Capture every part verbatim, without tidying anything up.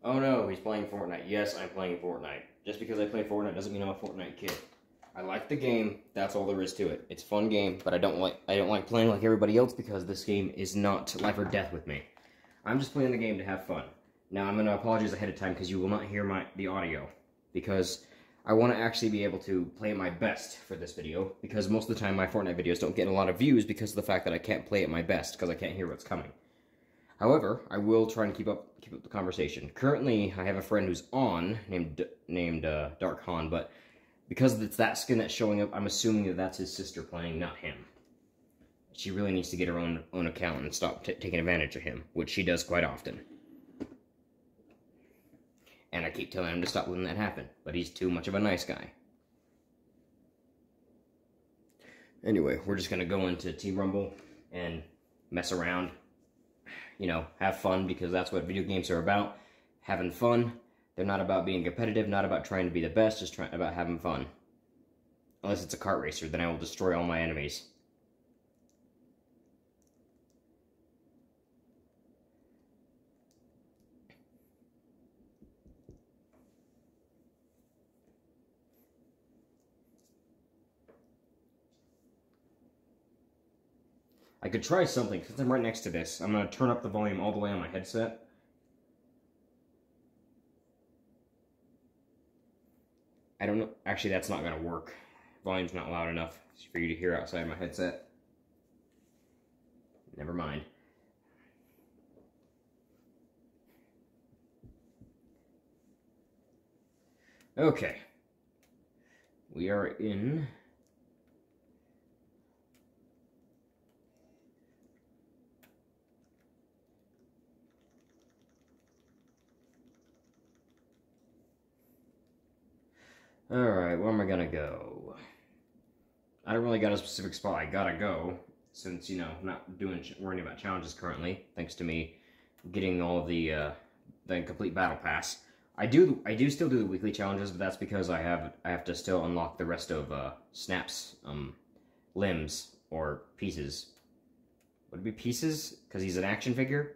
Oh no, he's playing Fortnite. Yes, I'm playing Fortnite. Just because I play Fortnite doesn't mean I'm a Fortnite kid. I like the game. That's all there is to it. It's a fun game, but I don't like I don't like playing like everybody else because this game is not life or death with me. I'm just playing the game to have fun. Now I'm gonna apologize ahead of time because you will not hear my the audio because I want to actually be able to play my best for this video because most of the time my Fortnite videos don't get a lot of views because of the fact that I can't play at my best because I can't hear what's coming. However, I will try and keep up keep up the conversation. Currently, I have a friend who's on named named uh, Dark Han, but because it's that skin that's showing up, I'm assuming that that's his sister playing, not him. She really needs to get her own own account and stop t taking advantage of him, which she does quite often. And I keep telling him to stop letting that happen, but he's too much of a nice guy. Anyway, we're just gonna go into Team Rumble and mess around. You know, have fun, because that's what video games are about. Having fun. They're not about being competitive, not about trying to be the best, just trying about having fun. Unless it's a kart racer, then I will destroy all my enemies. I could try something, since I'm right next to this. I'm going to turn up the volume all the way on my headset. I don't know. Actually, that's not going to work. Volume's not loud enough for you to hear outside my headset. Never mind. Okay. We are in... Alright, where am I gonna go? I don't really got a specific spot I gotta go, since, you know, I'm not doing, worrying about challenges currently, thanks to me getting all of the, uh, the complete battle pass. I do, I do still do the weekly challenges, but that's because I have, I have to still unlock the rest of, uh, Snap's, um, limbs, or pieces. Would it be pieces? Because he's an action figure?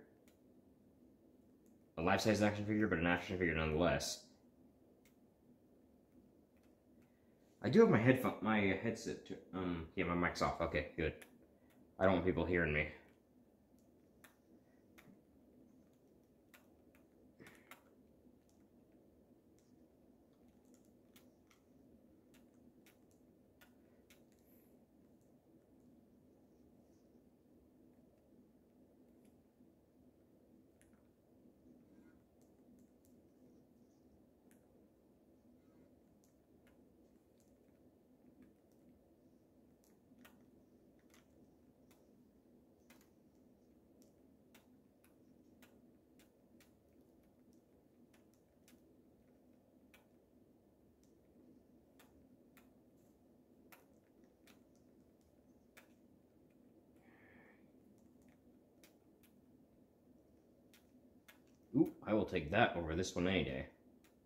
A life-size action figure, but an action figure nonetheless. I do have my headphone, my headset, to, um, yeah, my mic's off. Okay, good. I don't want people hearing me. Ooh, I will take that over this one any day.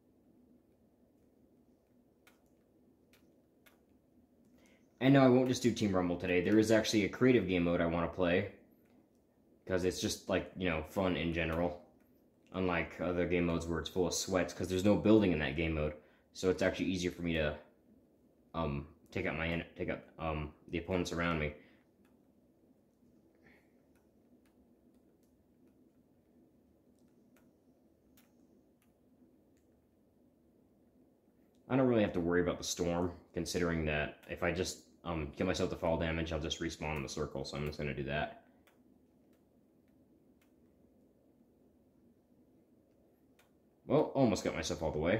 And no, I won't just do Team Rumble today. There is actually a creative game mode I want to play. Because it's just, like, you know, fun in general. Unlike other game modes where it's full of sweats. Because there's no building in that game mode. So it's actually easier for me to um, take out my take out um, the opponents around me. I don't really have to worry about the storm, considering that if I just um, get myself to fall damage, I'll just respawn in the circle, so I'm just going to do that. Well, almost got myself all the way.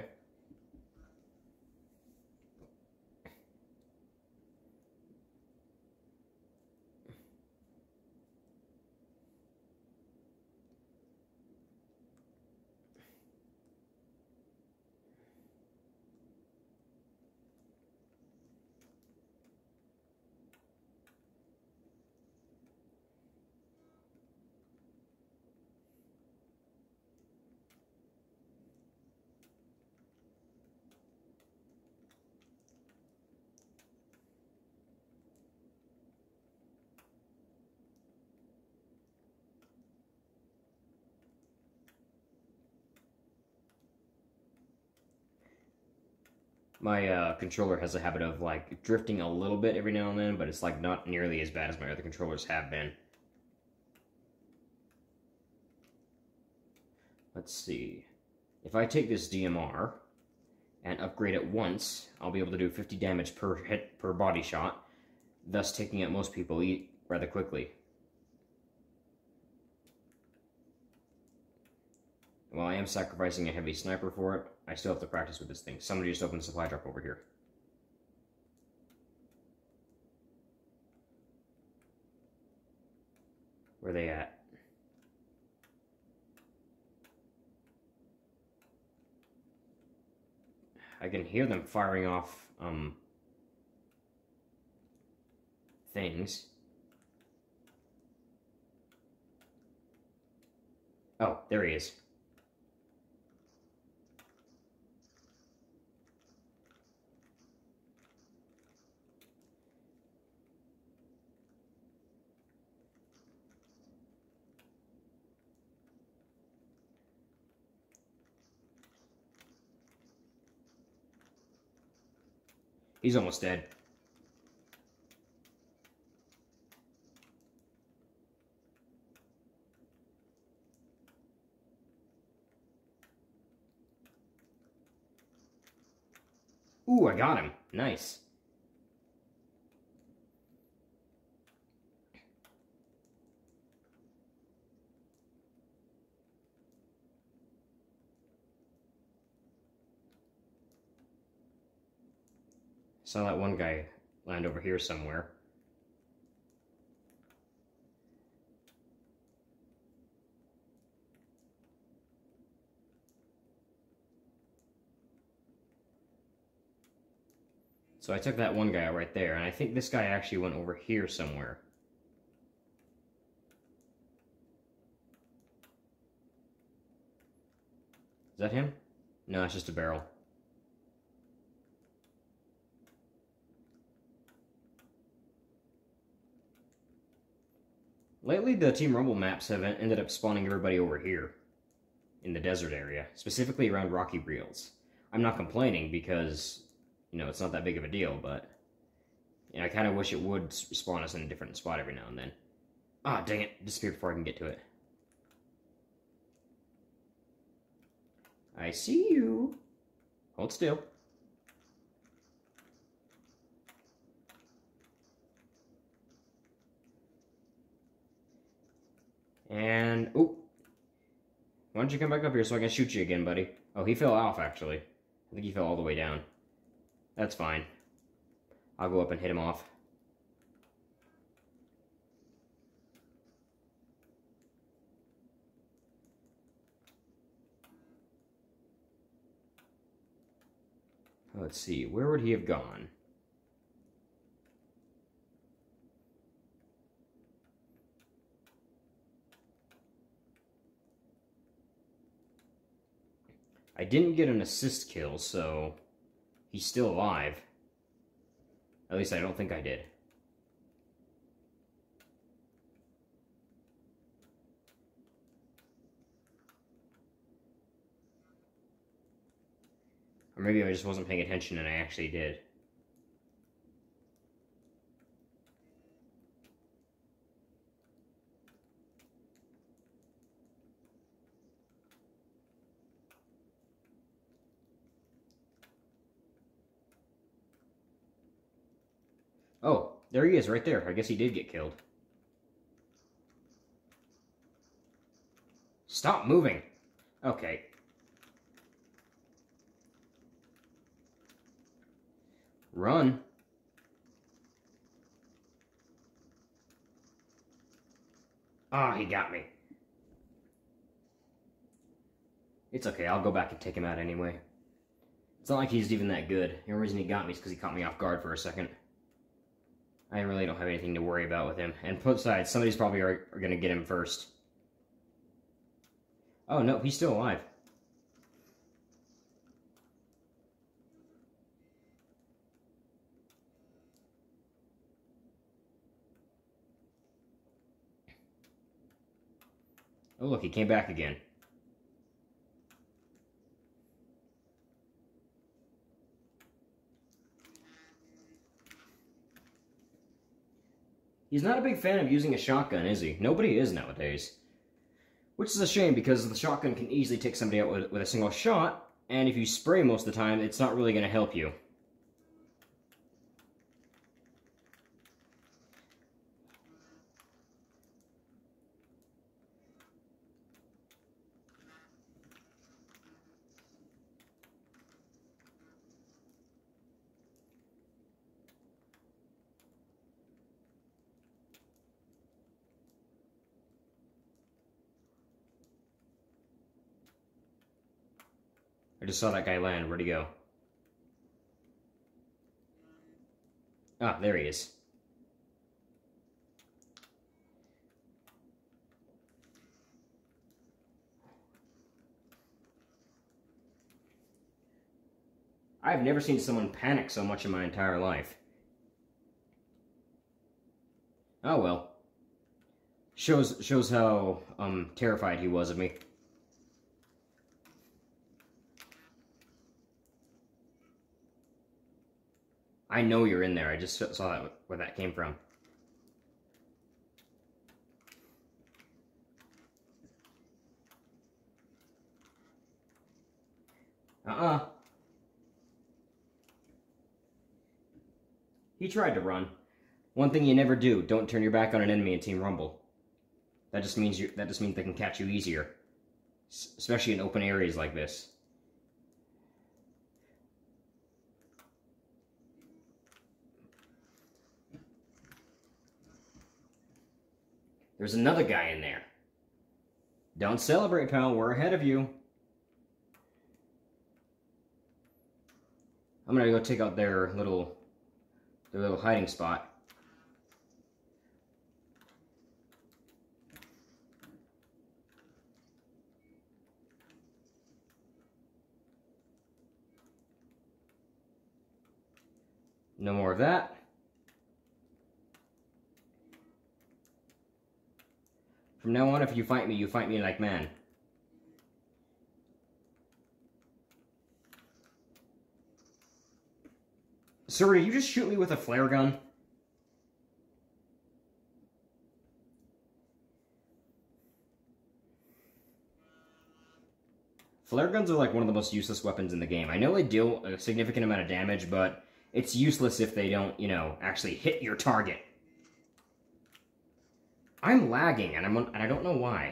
My uh, controller has a habit of like drifting a little bit every now and then, but it's like not nearly as bad as my other controllers have been. Let's see. If I take this D M R and upgrade it once, I'll be able to do fifty damage per hit per body shot, thus taking out most people eat rather quickly. While I am sacrificing a heavy sniper for it, I still have to practice with this thing. Somebody just opened a supply drop over here. Where are they at? I can hear them firing off, um, things. Oh, there he is. He's almost dead. Ooh, I got him. Nice. Saw that one guy land over here somewhere. So I took that one guy out right there, and I think this guy actually went over here somewhere. Is that him? No, it's just a barrel. Lately, the Team Rumble maps have ended up spawning everybody over here in the desert area, specifically around Rocky Reels. I'm not complaining because, you know, it's not that big of a deal, but you know, I kind of wish it would spawn us in a different spot every now and then. Ah, dang it, disappeared before I can get to it. I see you. Hold still. And, oh, why don't you come back up here so I can shoot you again, buddy? Oh, he fell off, actually. I think he fell all the way down. That's fine. I'll go up and hit him off. Let's see, where would he have gone? I didn't get an assist kill, so he's still alive. At least I don't think I did. Or maybe I just wasn't paying attention and I actually did. Oh, there he is, right there. I guess he did get killed. Stop moving! Okay. Run. Ah, he got me. It's okay, I'll go back and take him out anyway. It's not like he's even that good. The only reason he got me is because he caught me off guard for a second. I really don't have anything to worry about with him. And besides, somebody's probably are, are going to get him first. Oh, no, he's still alive. Oh, look, he came back again. He's not a big fan of using a shotgun, is he? Nobody is nowadays. Which is a shame, because the shotgun can easily take somebody out with, with a single shot, and if you spray most of the time, it's not really going to help you. I just saw that guy land. Where'd he go? Ah, there he is. I've never seen someone panic so much in my entire life. Oh well. Shows shows how um terrified he was of me. I know you're in there. I just saw that where that came from. Uh-uh. He tried to run. One thing you never do, don't turn your back on an enemy in Team Rumble. That just means you that just means they can catch you easier. S- especially in open areas like this. There's another guy in there. Don't celebrate, pal. We're ahead of you. I'm gonna go take out their little, their little hiding spot. No more of that. From now on, if you fight me, you fight me like man. Sir, did you just shoot me with a flare gun? Flare guns are like one of the most useless weapons in the game. I know they deal a significant amount of damage, but it's useless if they don't, you know, actually hit your target. I'm lagging, and, I'm, and I don't know why.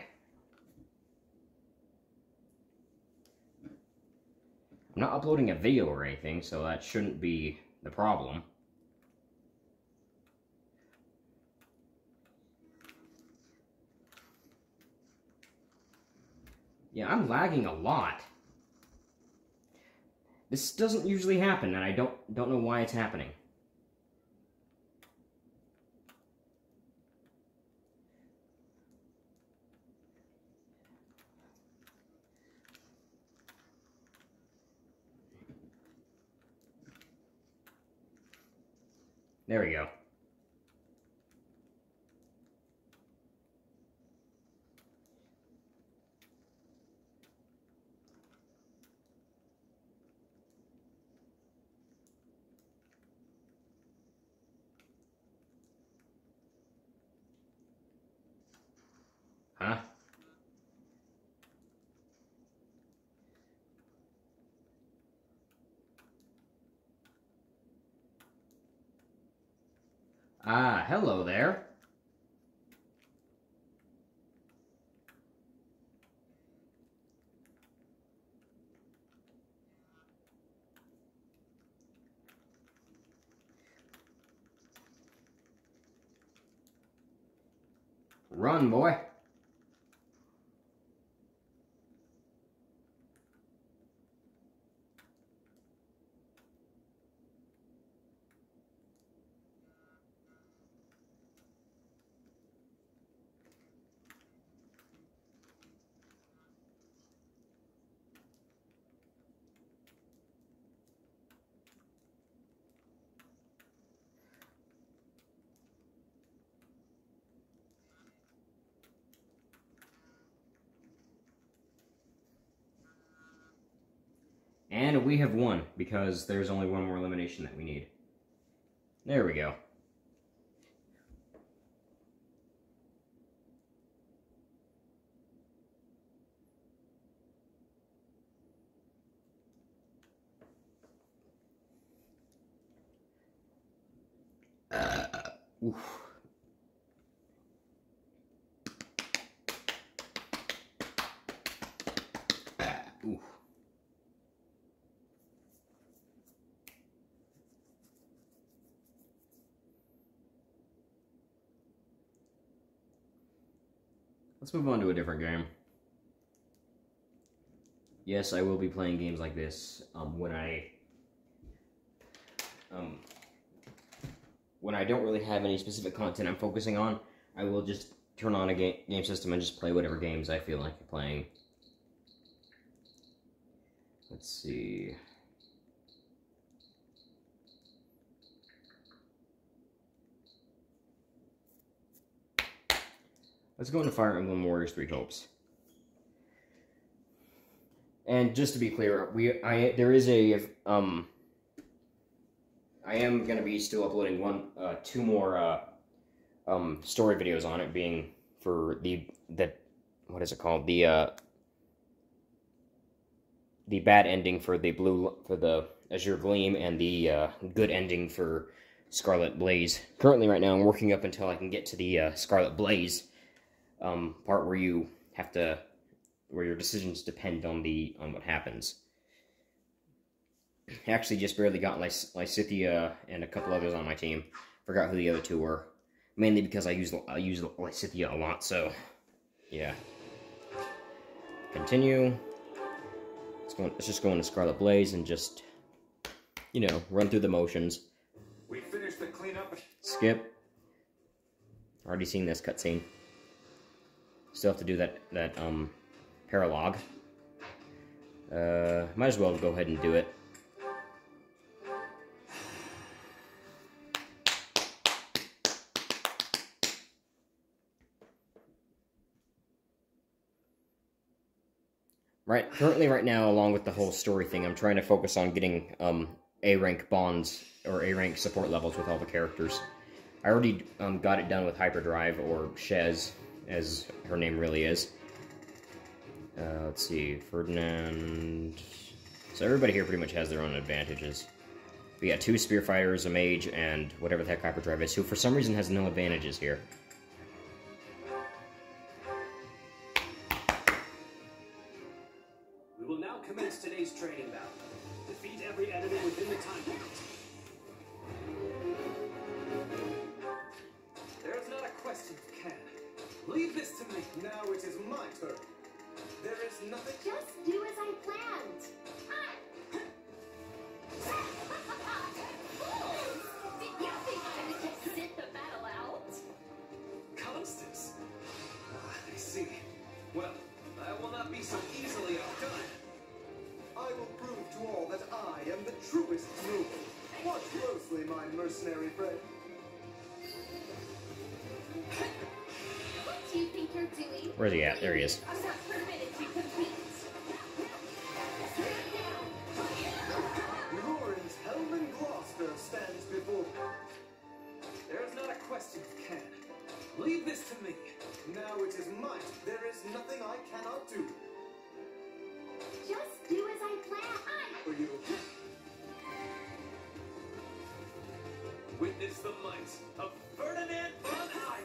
I'm not uploading a video or anything, so that shouldn't be the problem. Yeah, I'm lagging a lot. This doesn't usually happen, and I don't don't know why it's happening. There we go. Huh? Ah, hello there. Run, boy. And we have won, because there's only one more elimination that we need. There we go. Oof. Ah, oof. Let's move on to a different game. Yes, I will be playing games like this um, when I um, when I don't really have any specific content I'm focusing on. I will just turn on a game, game system and just play whatever games I feel like playing. Let's see. Let's go into Fire Emblem Warriors Three Hopes. And just to be clear, we I there is a um I am gonna be still uploading one uh two more uh um story videos on it, being for the the what is it called? The uh the bad ending for the blue for the Azure Gleam, and the uh, good ending for Scarlet Blaze. Currently, right now, I'm working up until I can get to the uh, Scarlet Blaze um, part where you have to, where your decisions depend on the on what happens. I actually just barely got Lys Lysithea and a couple others on my team. Forgot who the other two were. Mainly because I use I use Lysithea a lot. So, yeah. Continue. Let's, go, let's just go into Scarlet Blaze and just, you know, run through the motions. We finished the cleanup. Skip. Already seen this cutscene. Still have to do that that um paralog. Uh, might as well go ahead and do it. Right, currently right now, along with the whole story thing, I'm trying to focus on getting um, A-rank bonds, or A-rank support levels with all the characters. I already um, got it done with Hyperdrive, or Shez, as her name really is. Uh, let's see, Ferdinand... So everybody here pretty much has their own advantages. We got two Spearfighters, a Mage, and whatever the heck Hyperdrive is, who for some reason has no advantages here. We will now commence today's training battle. Defeat every enemy within the time limit. There is not a question of can. Leave this to me. Now it is my turn. There is nothing. Just do as I planned. Did you think I would just sit the battle out? Constance. Ah, I see. Well, I will not be so easily outdone. I will prove to all that I am the truest ruler. Watch closely, my mercenary friend. What do you think you're doing? Where's he at? There he is. I'm not permitted to compete. Lorenz Hellman Gloucester stands before me. There is not a question of can. Leave this to me. Now it is mine. There is nothing I cannot do. Just do as I planned. For you. Witness the might of Ferdinand von Hyde.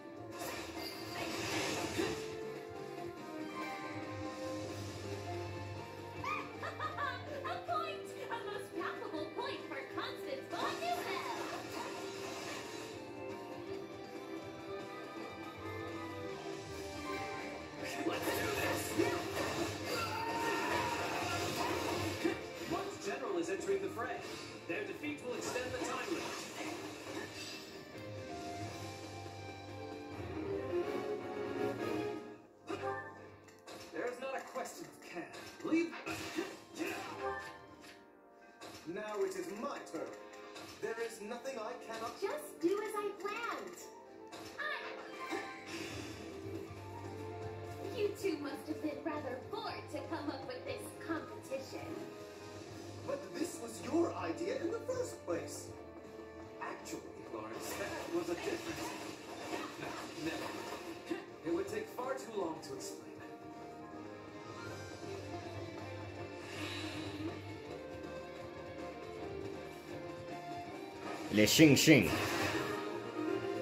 A point! A most palpable point for Constance von Neuhell. Let's do this. Once General is entering the fray, their defeat will extend the time limit. There is not a question of can. Leave. Now it is my turn. There is nothing I cannot. Just do as I planned. I... You two must have been rather bored to come up with this competition. But this was your idea in the first place. Actually, Lawrence, that was a different. No, never. It would take far too long to explain. Le Xing Xing.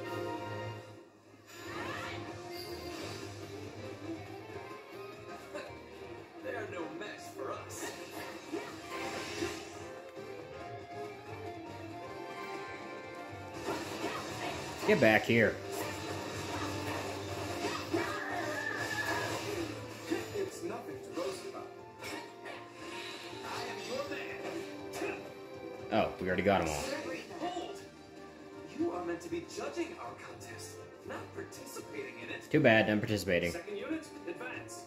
Get back here. It's nothing to boast about. I am your man. Oh, we already got them all. Hold! You are meant to be judging our contest, not participating in it. Too bad, I'm participating. Second unit, advance.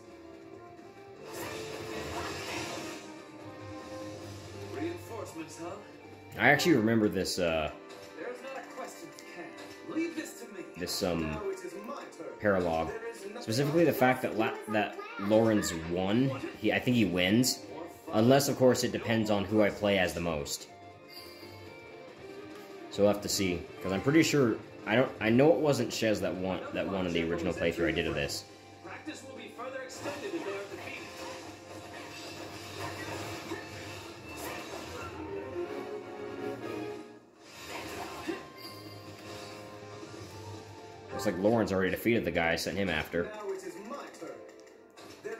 Reinforcements, huh? I actually remember this, uh, There's not a question of can. Leave this to me. this, um, Now it is my turn. paralogue. There is nothing Specifically the fact that La that Lawrence won. He, I think he wins. Unless, of course, it depends on who I play as the most. So we'll have to see. Because I'm pretty sure... I don't. I know it wasn't Shez that won, that won in the original playthrough I did of this. Practice will be further extended if they are defeated. Looks like Lawrence already defeated the guy I sent him after. Now it is my turn. There...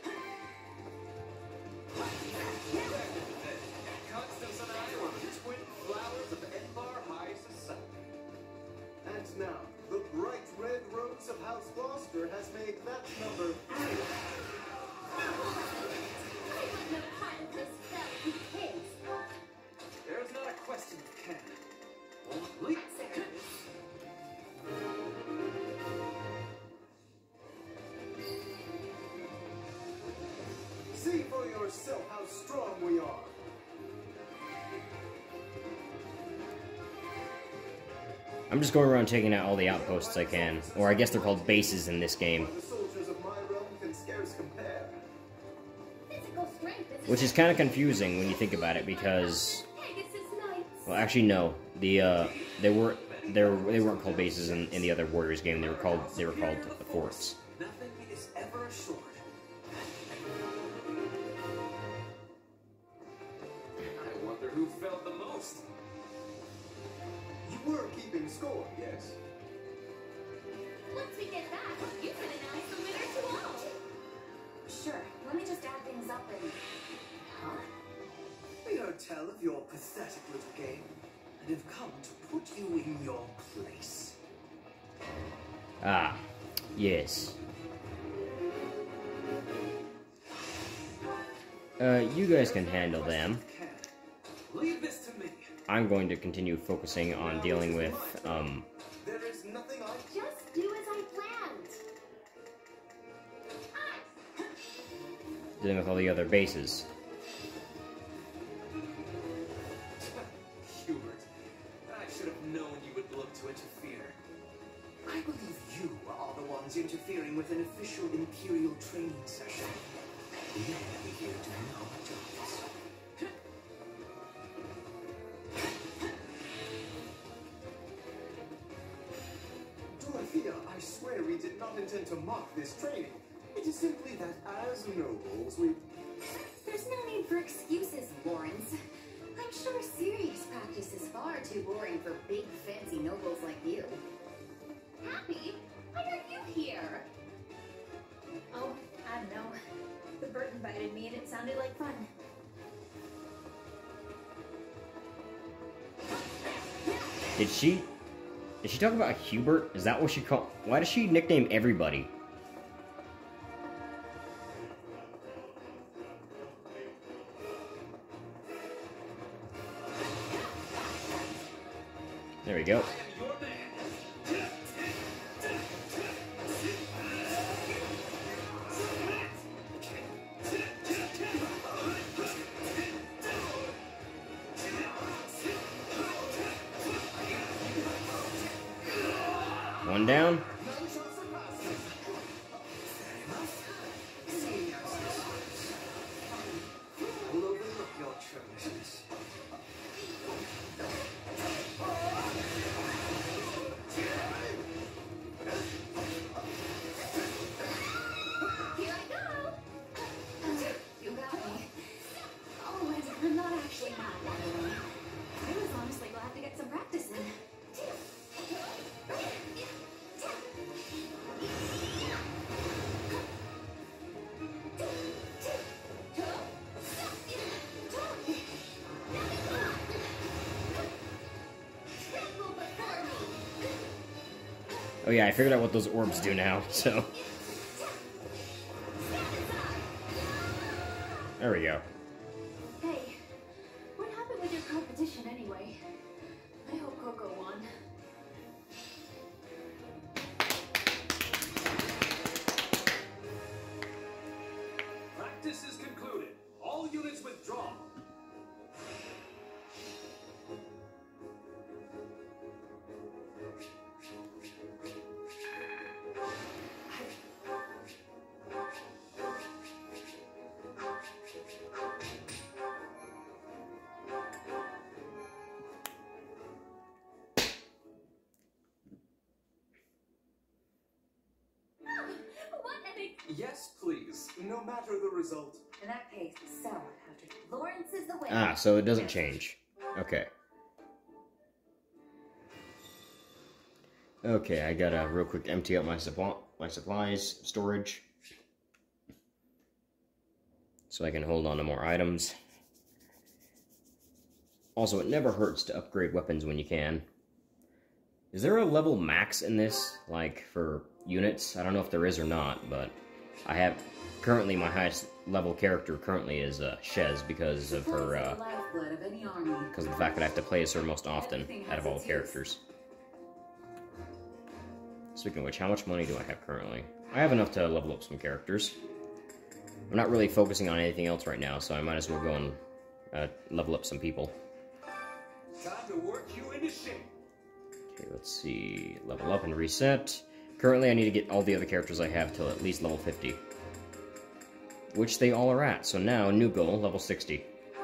Constance and I were the twin flowers of Enbar High Society. And now, the bright red rose of House Gloucester has made that number three. I want no part of this fellow kids. There is not a question of can. Only see for yourself how strong we are. I'm just going around taking out all the outposts I can. Or I guess they're called bases in this game. The soldiers of my realm can scarce compare. Physical strength is Which is kind of confusing when you think about it, because... Pegasus Knights. Well, actually, no. The, uh, they were... They, were, they weren't called bases in, in the other Warriors game. They were called... They were called forts. Nothing is ever assured. I wonder who felt the most. You were keeping score, yes? Once we get back, you can announce the winner to all. Sure, let me just add things up and... Huh? We heard tell of your pathetic little game, and have come to put you in your place. Ah. Yes. Uh, you guys can handle them. Leave this to me. I'm going to continue focusing on dealing with, um... There is nothing I Just do as I planned. dealing with all the other bases. Hubert, I should have known you would look to interfere. I believe you are the ones interfering with an official Imperial training session. We are here doing our jobs. Dorothea, I swear we did not intend to mock this training. It is simply that as nobles, we... There's no need for excuses, Lawrence. I'm sure serious practice is far too boring for big, fancy nobles like you. Happy? Why are you here? Oh, I don't know. The Bert invited me and it sounded like fun. Did she... Did she talk about Hubert? Is that what she called... Why does she nickname everybody? There we go. One down. We'll overlook your churlishness. Here I go. You got me. Oh, and I'm not actually mad, by the way. I was honestly glad to get some practice in. Oh yeah, I figured out what those orbs do now, so... There we go. Hey, what happened with your competition anyway? I hope Coco won. Practice is concluded. All units withdraw. What an ex- Yes, please. No matter the result. In that case, so, after Lawrence is the winner. Ah, so it doesn't change. Okay. Okay, I gotta real quick empty out my supply, my supplies storage, so I can hold on to more items. Also, it never hurts to upgrade weapons when you can. Is there a level max in this, like, for units? I don't know if there is or not, but I have... Currently, my highest level character currently is uh, Shez because of her, uh... because of the fact that I have to play as her most often out of all the characters. Speaking of which, how much money do I have currently? I have enough to level up some characters. I'm not really focusing on anything else right now, so I might as well go and uh, level up some people. Time to work you into shape. Okay, let's see. Level up and reset. Currently, I need to get all the other characters I have till at least level fifty. Which they all are at. So now, new goal, level sixty.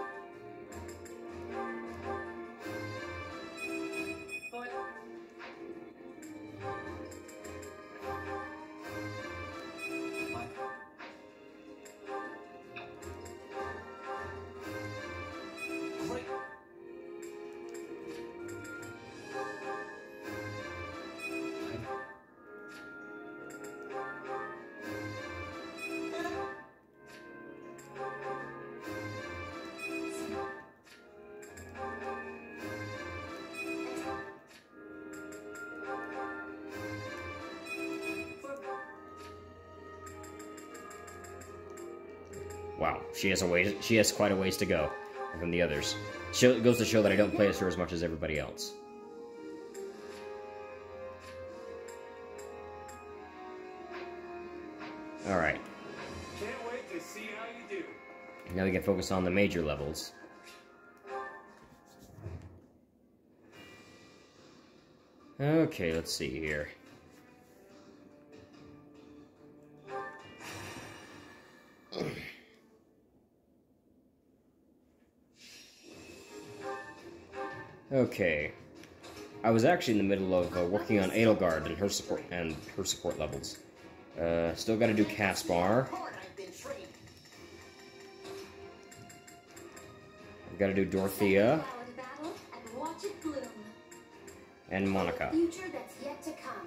Great. Wow, she has a ways. She has quite a ways to go from the others. Show, it goes to show that I don't play as her as much as everybody else. All right. Can't wait to see how you do. Now we can focus on the major levels. Okay, let's see here. Okay, I was actually in the middle of uh, working on Edelgard and her support and her support levels. Uh, still got to do Caspar. I've got to do Dorothea and Monica. future that's yet to come.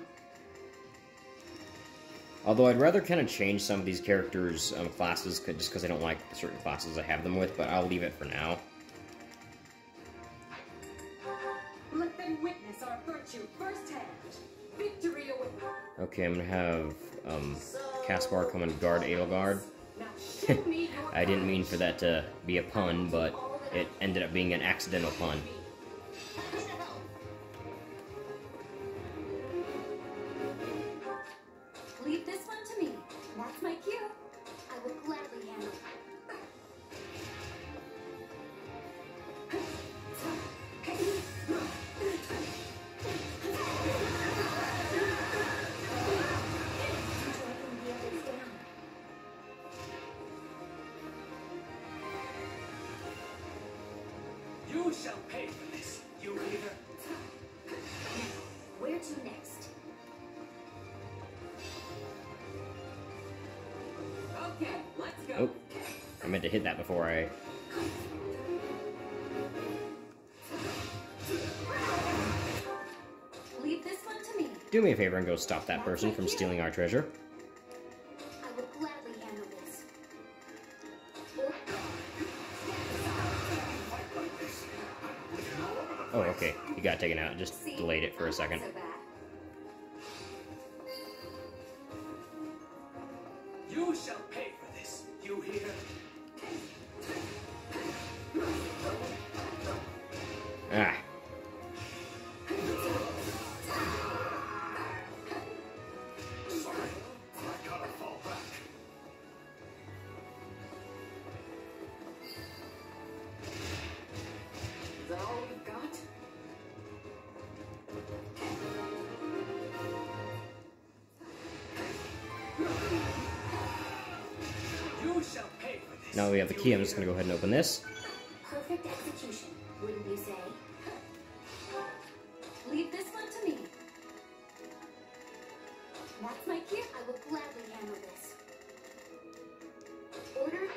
Although I'd rather kind of change some of these characters' um, classes, just because I don't like certain classes I have them with, but I'll leave it for now. Let them witness our virtue firsthand. Victory awaits. Okay, I'm gonna have um, Caspar come and guard Edelgard. Now show me your I didn't mean for that to be a pun, but it ended up being an accidental pun. Leave this one to me. That's my cue. I will gladly handle it. You shall pay for this, you leader. Where to next? Okay, let's go. Oh, I meant to hit that before I... Leave this one to me. Do me a favor and go stop that person from stealing our treasure. I will gladly handle this. Oh, okay. You got taken out. Just delayed it for a second. So bad. shall pay for this. Now we have the key, I'm just gonna go ahead and open this. Perfect execution, wouldn't you say? Leave this one to me. That's my cue. I will gladly handle this. Order.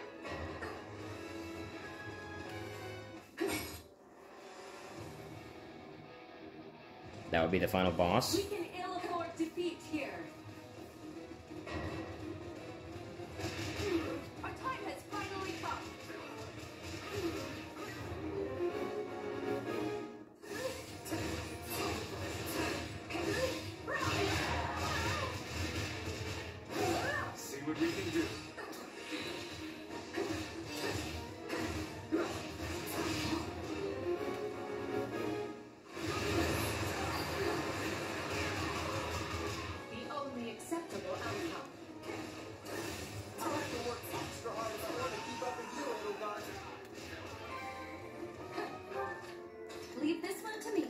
That would be the final boss. We can ill afford defeat here. Our time has finally come. See what we can do. The only acceptable outcome. I'll have to work extra hard if I want to keep up with you, Edelgard. Leave this one to me.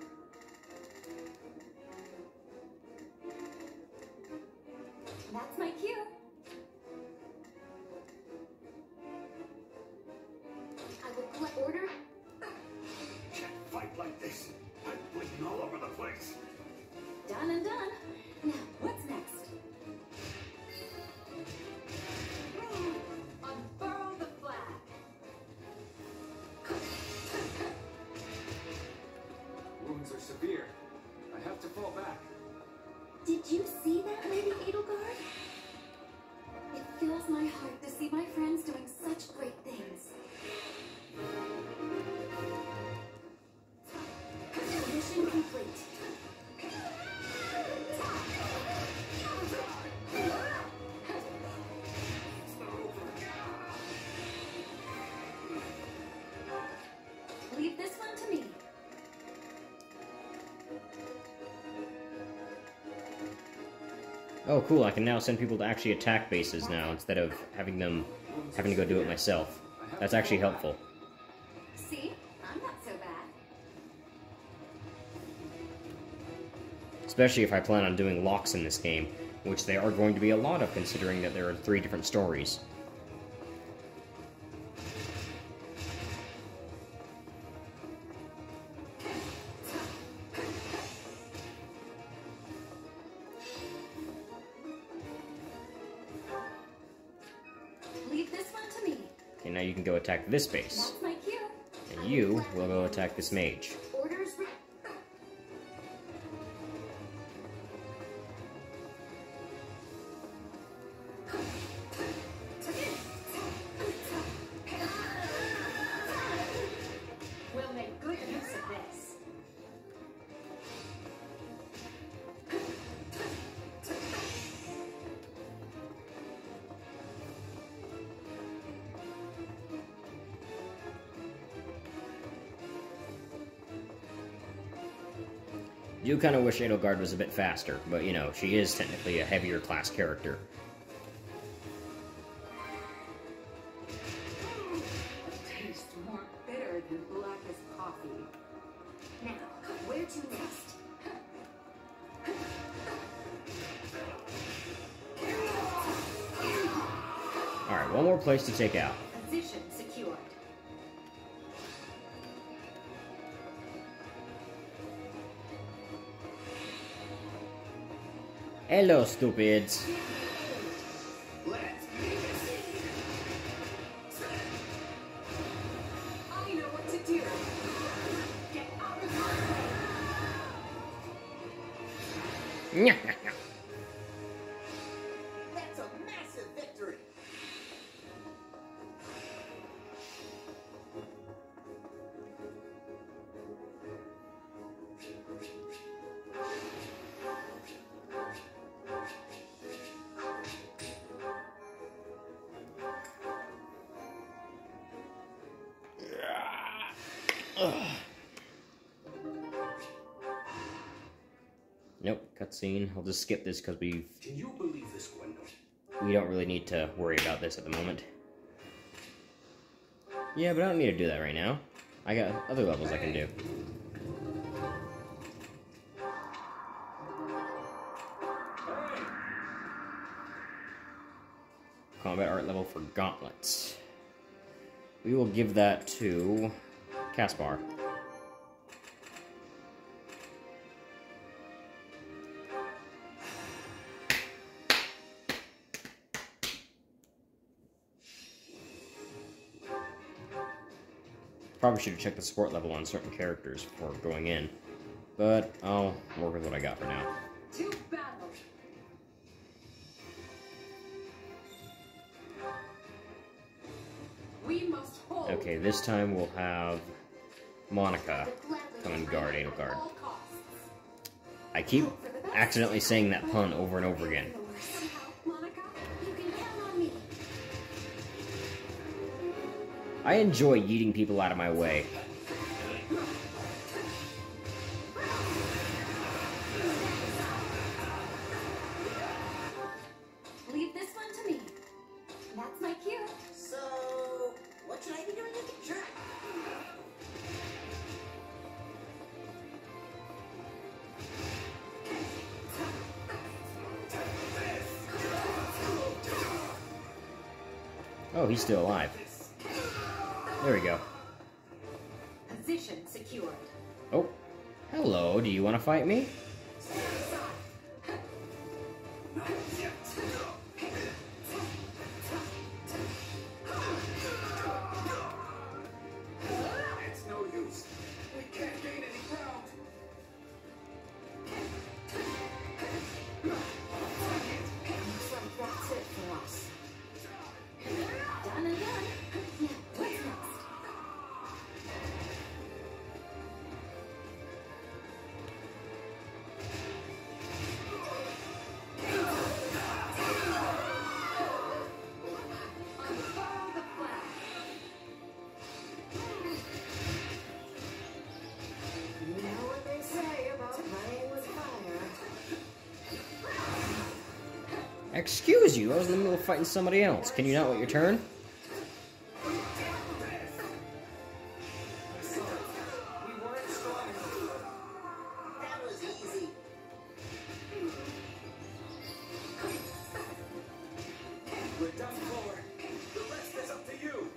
That's my cue. I will collect order. Can't fight like this. I'm bleeding all over the place. Done and done. Now, what's next? Unfurl the flag. Wounds are severe. I have to fall back. Did you see that, Lady Edelgard? It fills my heart to see my friends doing such great things. Mission complete. Leave this one to me. Oh, cool, I can now send people to actually attack bases now, instead of having them having to go do it myself. That's actually helpful. See? I'm not so bad. Especially if I plan on doing locks in this game, which there are going to be a lot of, considering that there are three different stories. Leave this one to me. Okay, now you can go attack this base. That's my cue. And you will go attack this mage. Orders. Re- We'll make good use of this. Do kind of wish Edelgard was a bit faster, but you know, she is technically a heavier class character. Tastes more bitter than blackest coffee. Now, where to next? Alright, one more place to take out. Position secured. Hello, stupids. Let's make a scene. I know what to do. Get out of my way. That's a massive victory. Nope, cutscene. I'll just skip this because we Can you believe this, Gwendolyn? we don't really need to worry about this at the moment. Yeah, but I don't need to do that right now. I got other levels I can do. Combat art level for gauntlets. We will give that to Caspar. Probably should have checked the support level on certain characters before going in, but I'll work with what I got for now. To battle. We must hold. Okay, this time we'll have Monica come and guard Edelgard. I keep accidentally saying that pun over and over again. Monica, you can count on me. I enjoy yeeting people out of my way. Leave this one to me. That's my cue. So, what should I be doing with the track? Oh, he's still alive. There we go. Position secured. Oh, hello, do you want to fight me? It's no use. We can't gain any ground. Looks like that's it for us. Done and done. Now, what's next? Unfurl the flag. You know what they say about playing with fire. Excuse you, I was in the middle of fighting somebody else. Can you not wait your turn? Sorry, we weren't strong enough. That was easy. We're done for. The rest is up to you.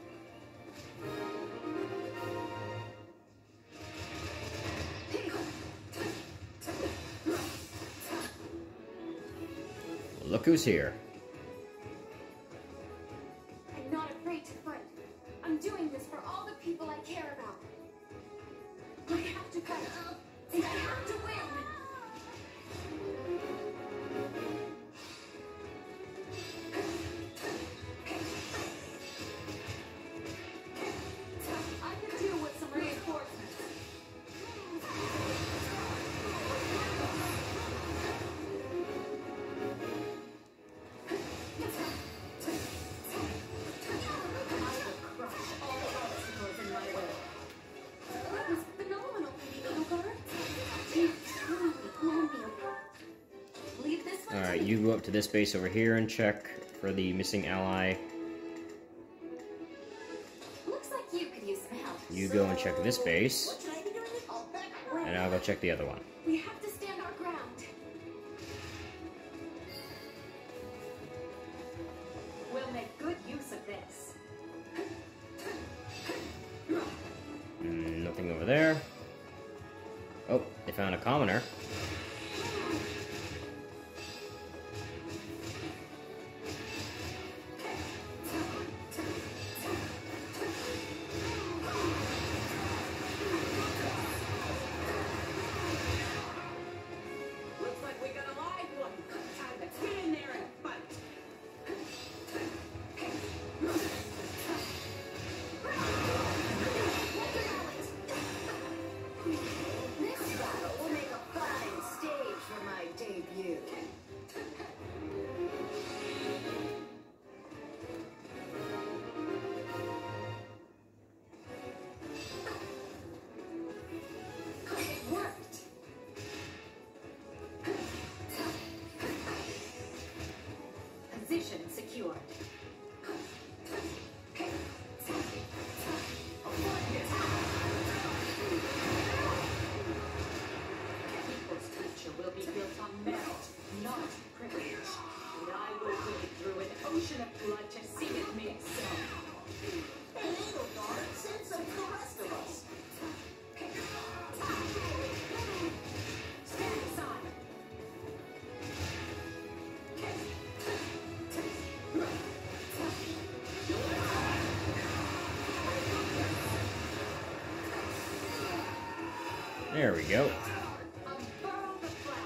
Look who's here. I'm not afraid to fight. I'm doing this for all the people I care about. I have to fight, and I have to win. I could do with some reinforcements. That was phenomenal, Edelgard. You truly blown me away. Leave this one to Alright, me. you go up to this base over here and check for the missing ally. Looks like you could use some help. You go and check this base, What should I be doing with all that? and I'll go check the other one. We have to stand our ground. We'll make good use of this. Mm, nothing over there. Oh, they found a commoner. Looks like we got a live one. Time to get in there and fight. This battle will make a flash to see it mix. And Edelgard said so to the rest of us. Stand aside. There we go. Unfurl the flag.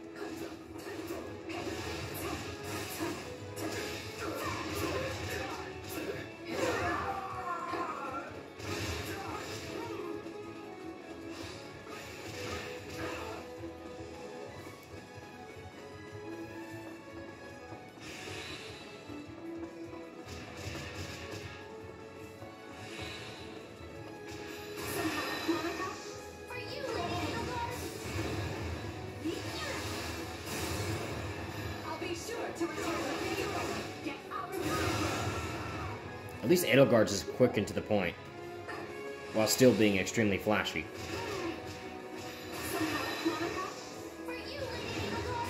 Monica, for you, Lady Edelgard. I'll be sure to return the favor. Get out of my way. At least Edelgard's is quick and to the point, while still being extremely flashy. Monica, for you, Lady Edelgard.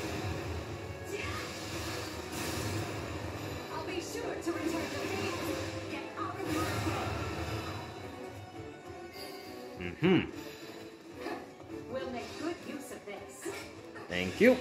I'll be sure to return the favor. Get out of my way. Mm-hmm. We'll make good use of this. Thank you.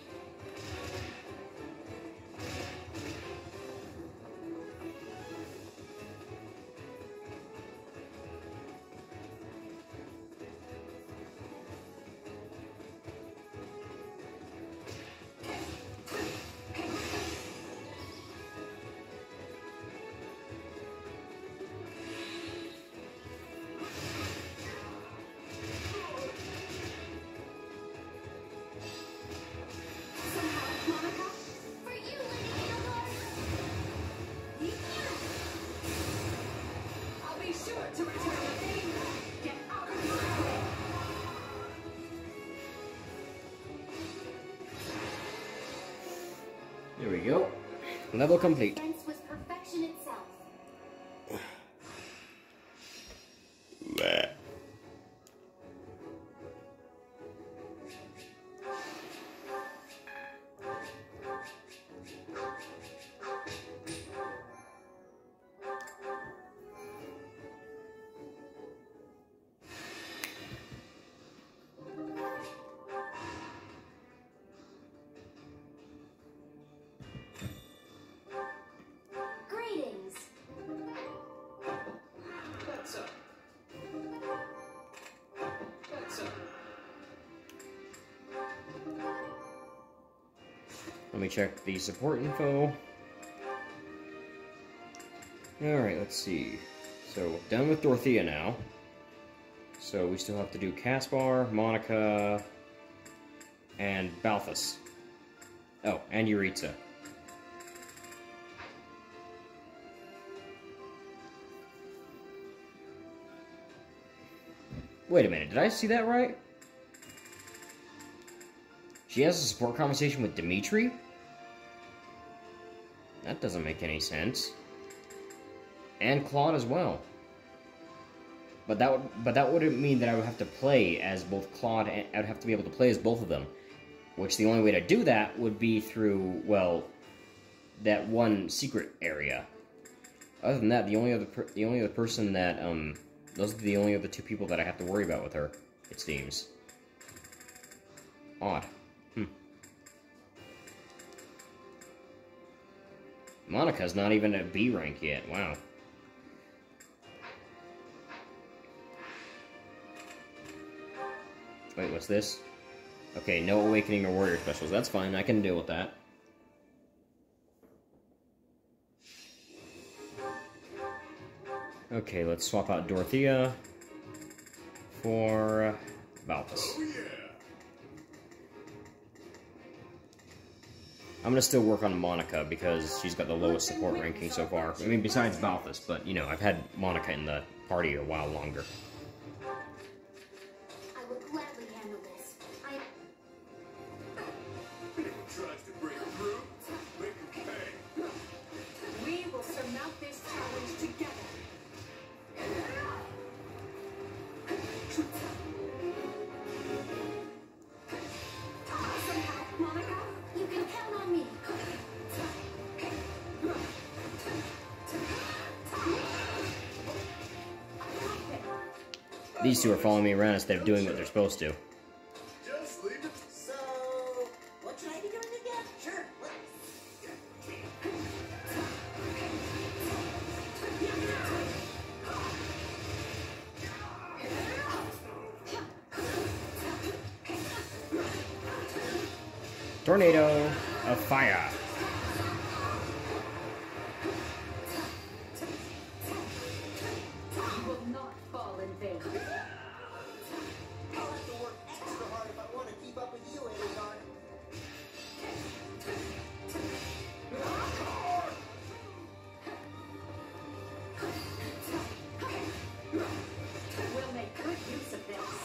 Monica, for you, Lady Edelgard. I'll be sure to return the favor. Get out of my way. There we go. Level complete. Defense was perfection itself. Greetings. That's up. That's up. Let me check the support info. Alright, let's see. So, done with Dorothea now. So, we still have to do Caspar, Monica, and Balthus. Oh, and Yuritsa. Wait a minute, did I see that right? She has a support conversation with Dimitri? That doesn't make any sense. And Claude as well. But that would but that wouldn't mean that I would have to play as both Claude and I'd have to be able to play as both of them. Which the only way to do that would be through, well, that one secret area. Other than that, the only other per the only other person that um those are the only other two people that I have to worry about with her, it seems. Odd. Hmm. Monica's not even at B rank yet. Wow. Wait, what's this? Okay, no Awakening or Warrior Specials. That's fine, I can deal with that. Okay, let's swap out Dorothea for Balthus. I'm gonna still work on Monica because she's got the lowest support ranking so far. I mean, besides Balthus, but you know, I've had Monica in the party a while longer. I will gladly handle this. I Anyone tries to break through, make them pay. We will surmount this challenge together. Monica, you can count on me. These two are following me around instead of doing what they're supposed to. Just leave it. So, what should I be doing again? Sure. What? Tornado of fire. You will not fall in vain. I'll have to work extra hard if I want to keep up with you, Edelgard. We'll make good use of this.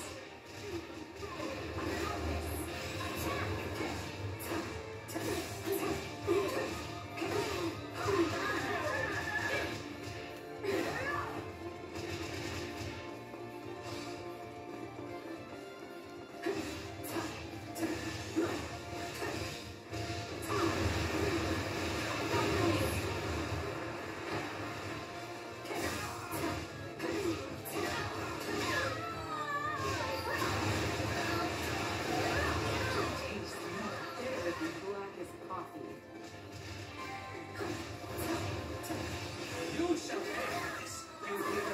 Black as coffee. You shall pay this. You little.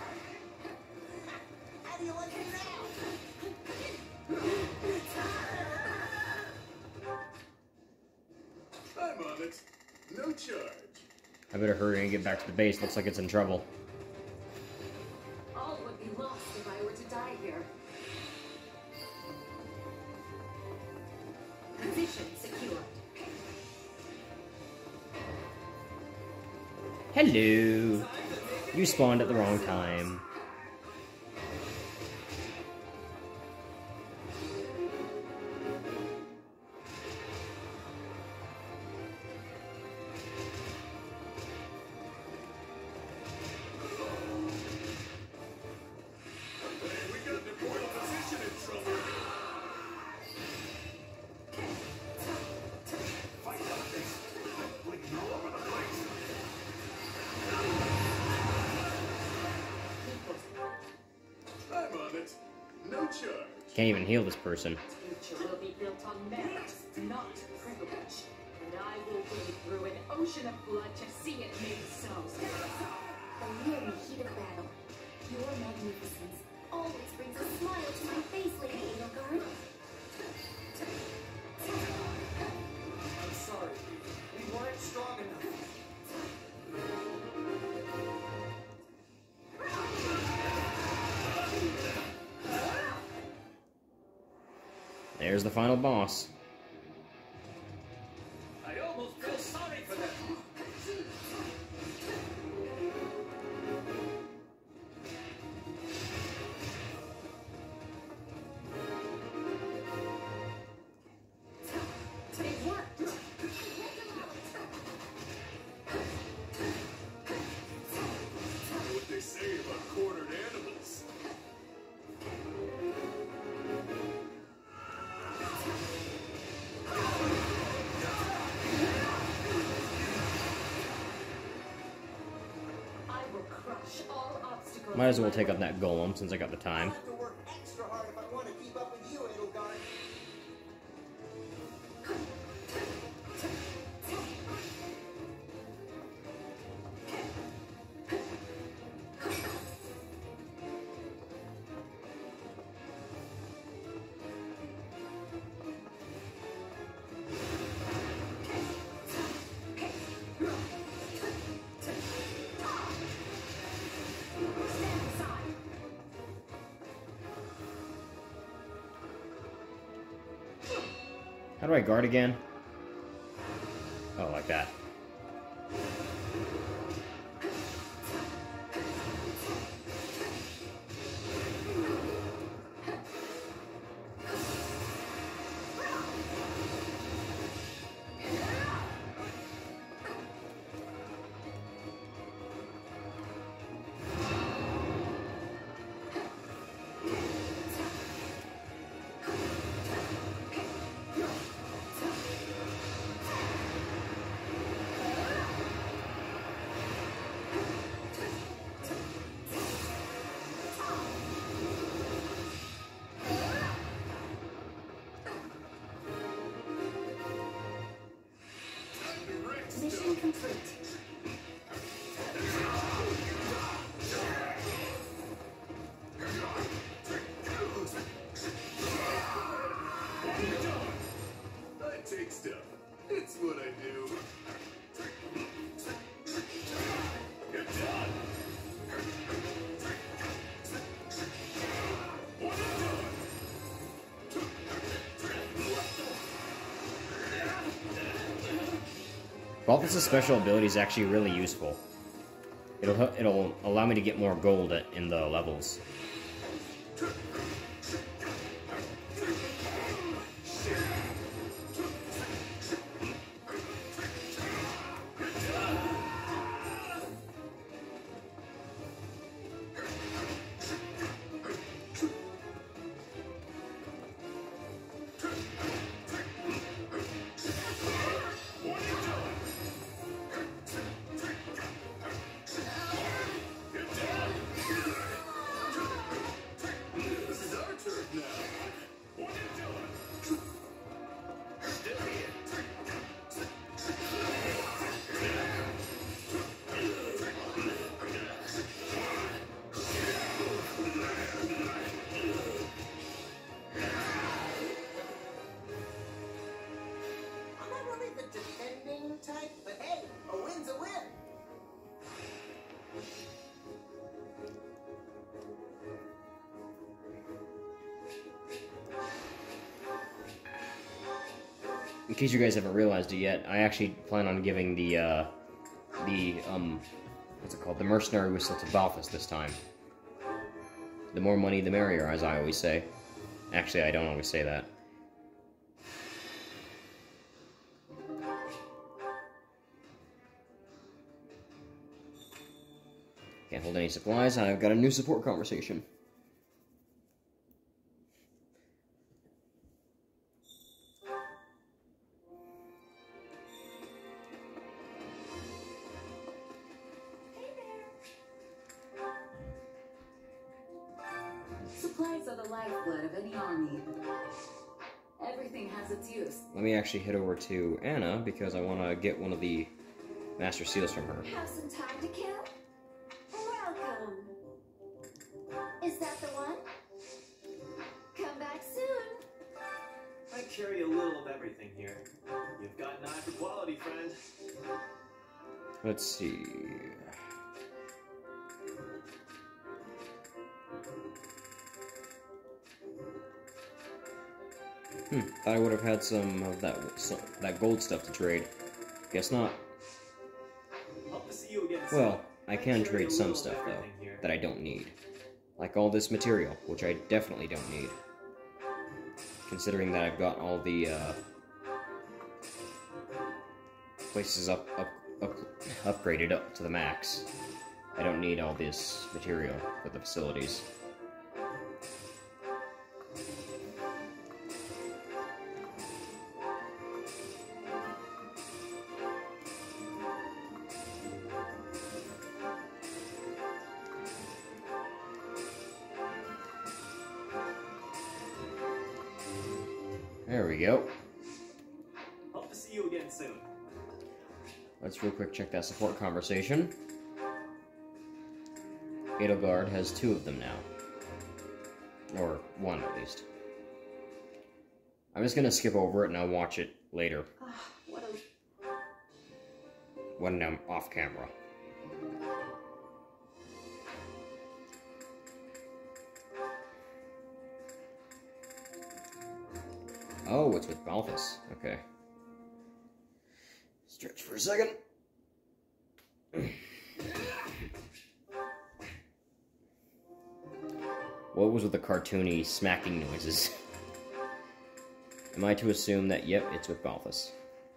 How do you like it now? I'm on it. No charge. I better hurry and get back to the base. Looks like it's in trouble. All would be lost if I were to die here. Position secured. Hello. You spawned at the wrong time. Hey, we got the point position in trouble. Fight on this. Flicking all over the place. I'm on it. No charge. Can't even heal this person. Future will be built on merit, not privilege. And I will wade through an ocean of blood to see it made so. When we are in the heat of battle, your magnificence always brings a smile to my face, Lady Edelgard. I'm sorry. We weren't strong enough. There's the final boss. I almost feel sorry for them. It worked. Know what they say about cornered animals. I will crush all obstacles. Might as well take out that golem since I got the I'll time. have to work extra hard if I want to keep up with you, Edelgard. Stand aside. How do I guard again? Oh, like that. Balthus' special ability is actually really useful. It'll it'll allow me to get more gold at, in the levels. In case you guys haven't realized it yet, I actually plan on giving the, uh, the, um, what's it called? The mercenary whistle to Balthus this time. The more money, the merrier, as I always say. Actually, I don't always say that. Can't hold any supplies, I've got a new support conversation. Supplies are the lifeblood of any army. Everything has its use. Let me actually head over to Anna, because I want to get one of the Master Seals from her. Have some time to kill? Welcome. Is that the one? Come back soon. I carry a little of everything here. You've got an eye for quality, friend. Let's see... Hmm, thought I would have had some of that some, that gold stuff to trade. Guess not. Hope to see you again soon. Well, I can carry trade a some little of stuff, though, everything here. that I don't need. Like all this material, which I definitely don't need. Considering that I've got all the, uh... places up, up, up, upgraded up to the max. I don't need all this material for the facilities. There we go. Hope to see you again soon. Let's real quick check that support conversation. Edelgard has two of them now. Or one, at least. I'm just gonna skip over it and I'll watch it later. What a... When I'm off camera. Oh, it's with Balthus. Okay. Stretch for a second. What was with the cartoony smacking noises? Am I to assume that, yep, it's with Balthus?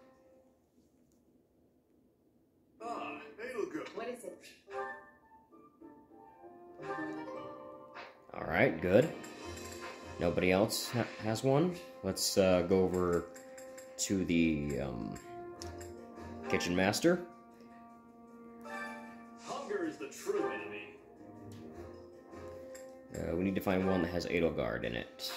Ah, Edelgard. What is it? Alright, good. Nobody else ha has one? Let's uh, go over to the um, kitchen master. Hunger is the true enemy. Uh, we need to find one that has Edelgard in it.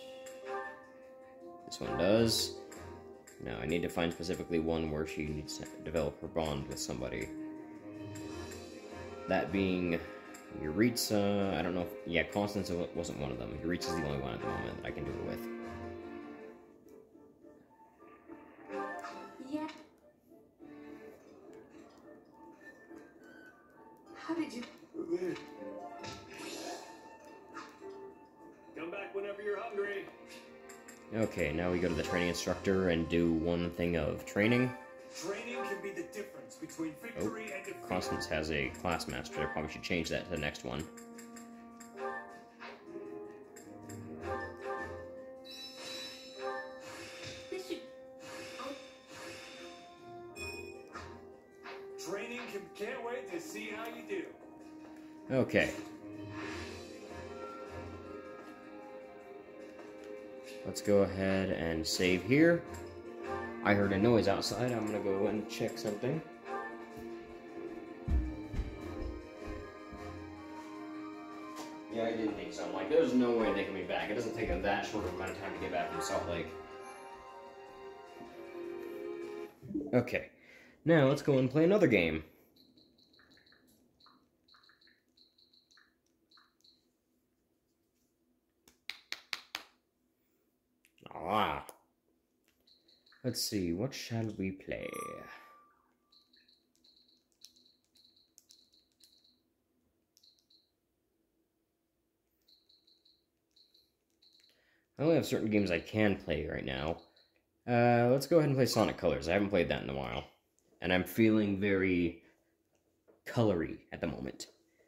This one does. Now, I need to find specifically one where she needs to develop her bond with somebody. That being Yuritsa. I don't know if... Yeah, Constance wasn't one of them. Yuritsa's the only one at the moment that I can do it with. Yeah. How did you... Come back whenever you're hungry. Okay, now we go to the training instructor and do one thing of training. Training can be the difference between victory Oh, and defeat. Constance has a class master. I probably should change that to the next one. This should... Training can, can't wait to see how you do. Okay. Let's go ahead and save here. I heard a noise outside. I'm gonna go and check something. Yeah, I didn't think so. I'm like, there's no way they can be back. It doesn't take them that short of amount of time to get back from Salt Lake. Okay. Now let's go and play another game. Ah. Let's see, what shall we play? I only have certain games I can play right now. Uh, let's go ahead and play Sonic Colors. I haven't played that in a while. And I'm feeling very colory at the moment.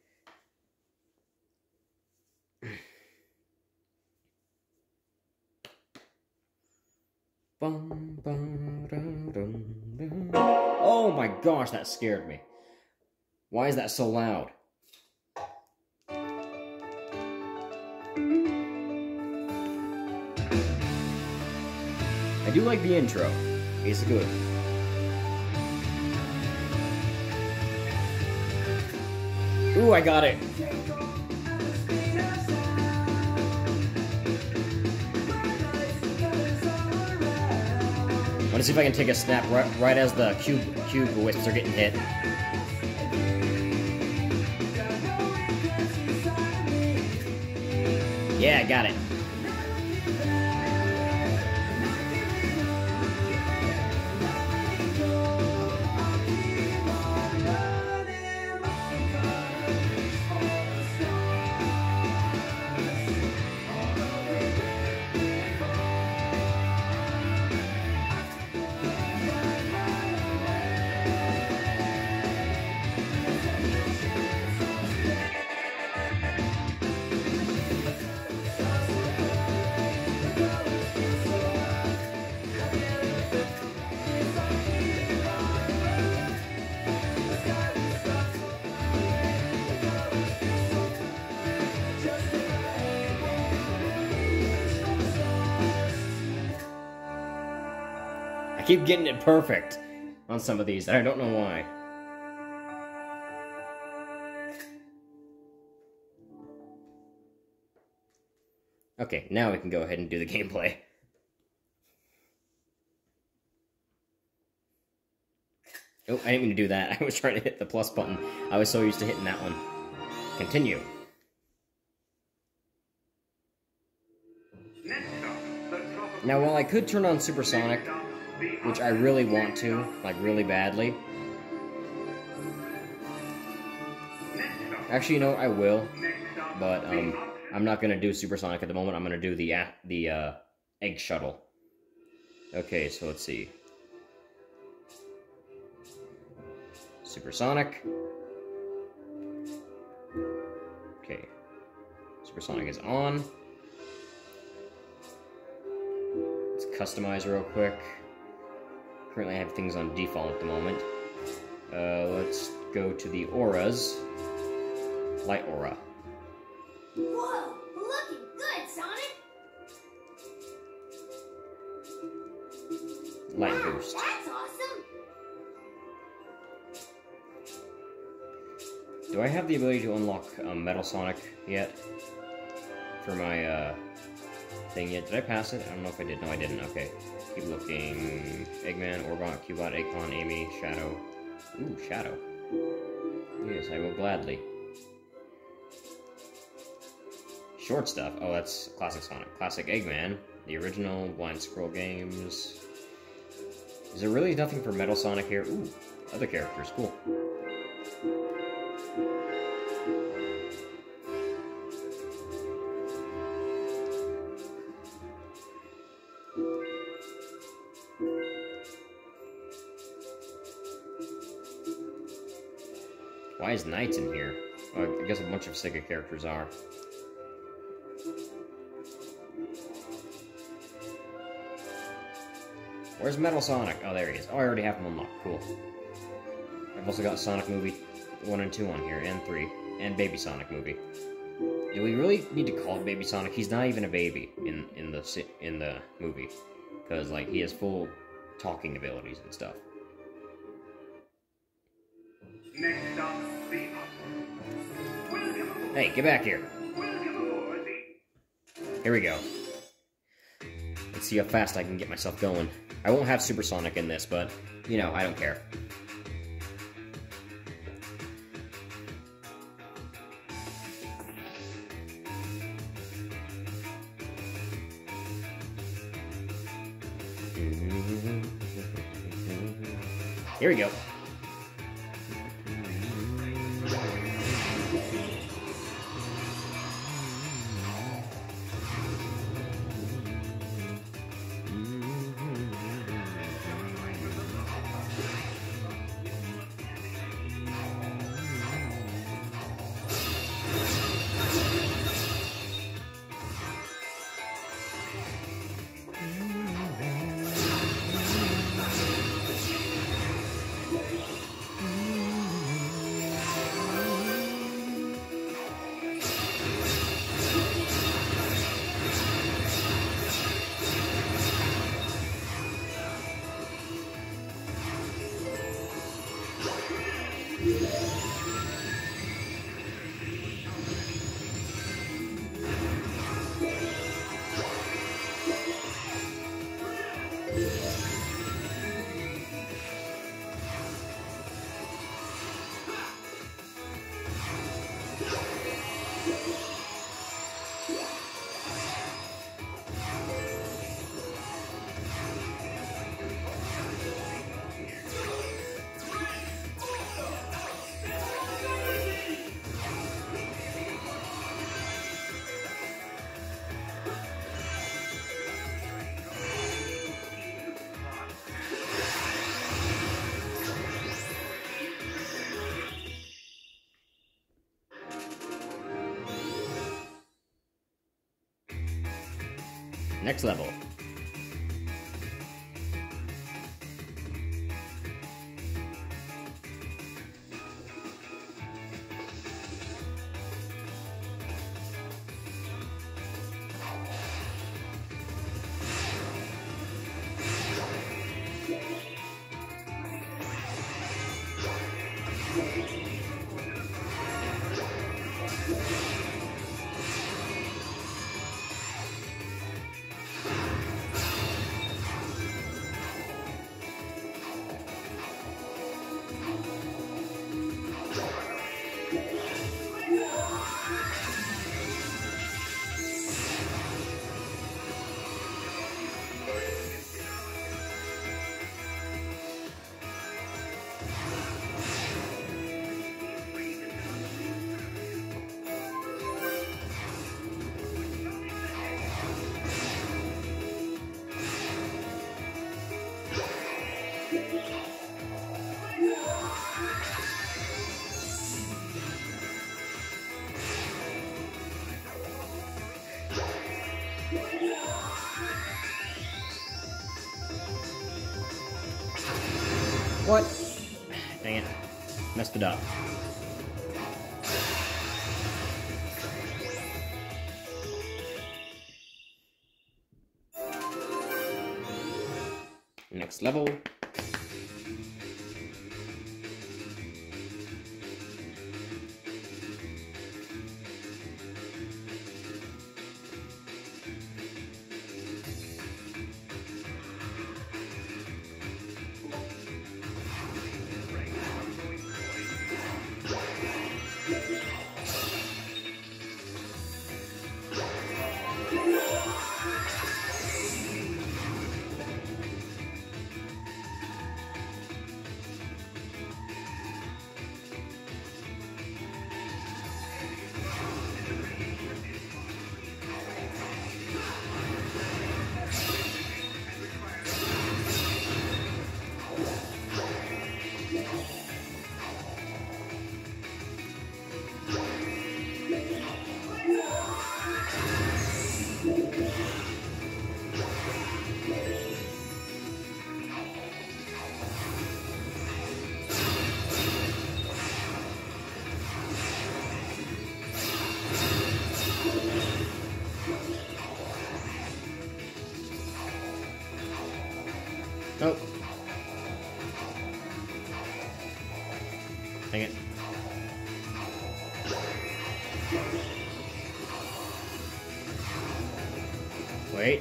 Oh my gosh, that scared me. Why is that so loud? I do like the intro. It's good. Ooh, I got it. I want to see if I can take a snap right, right as the cube cube wisps are getting hit. Yeah, I got it. I keep getting it perfect on some of these, and I don't know why. Okay, now we can go ahead and do the gameplay. Oh, I didn't mean to do that. I was trying to hit the plus button. I was so used to hitting that one. Continue. Now, while I could turn on Supersonic, which I really want to, like really badly. Actually, you know what? I will, but um, I'm not gonna do Supersonic at the moment. I'm gonna do the uh, the uh, egg shuttle. Okay, so let's see. Supersonic. Okay, Supersonic is on. Let's customize real quick. Currently I have things on default at the moment. Uh, let's go to the auras. Light aura. Whoa, looking good, Sonic! Light Wow, boost. that's awesome! Do I have the ability to unlock um, Metal Sonic yet? For my uh, thing yet? Did I pass it? I don't know if I did. No, I didn't. Okay. Keep looking. Eggman, Orbot, Cubot, Eggpon, Amy, Shadow. Ooh, Shadow. Yes, I will gladly. Short stuff. Oh, that's Classic Sonic. Classic Eggman. The original Blind Squirrel games. Is there really nothing for Metal Sonic here? Ooh, other characters. Cool. Why is Knights in here? Well, I guess a bunch of Sega characters are. Where's Metal Sonic? Oh, there he is. Oh, I already have him unlocked. Cool. I've also got Sonic Movie one and two on here, and three. And Baby Sonic Movie. Do we really need to call it Baby Sonic? He's not even a baby in, in, the, in the movie. Because, like, he has full talking abilities and stuff. Next up, the... Hey, get back here. Here we go. Let's see how fast I can get myself going. I won't have Supersonic in this, but, you know, I don't care. Here we go. Next level. What? Dang it. Messed it up. Next level. Wait.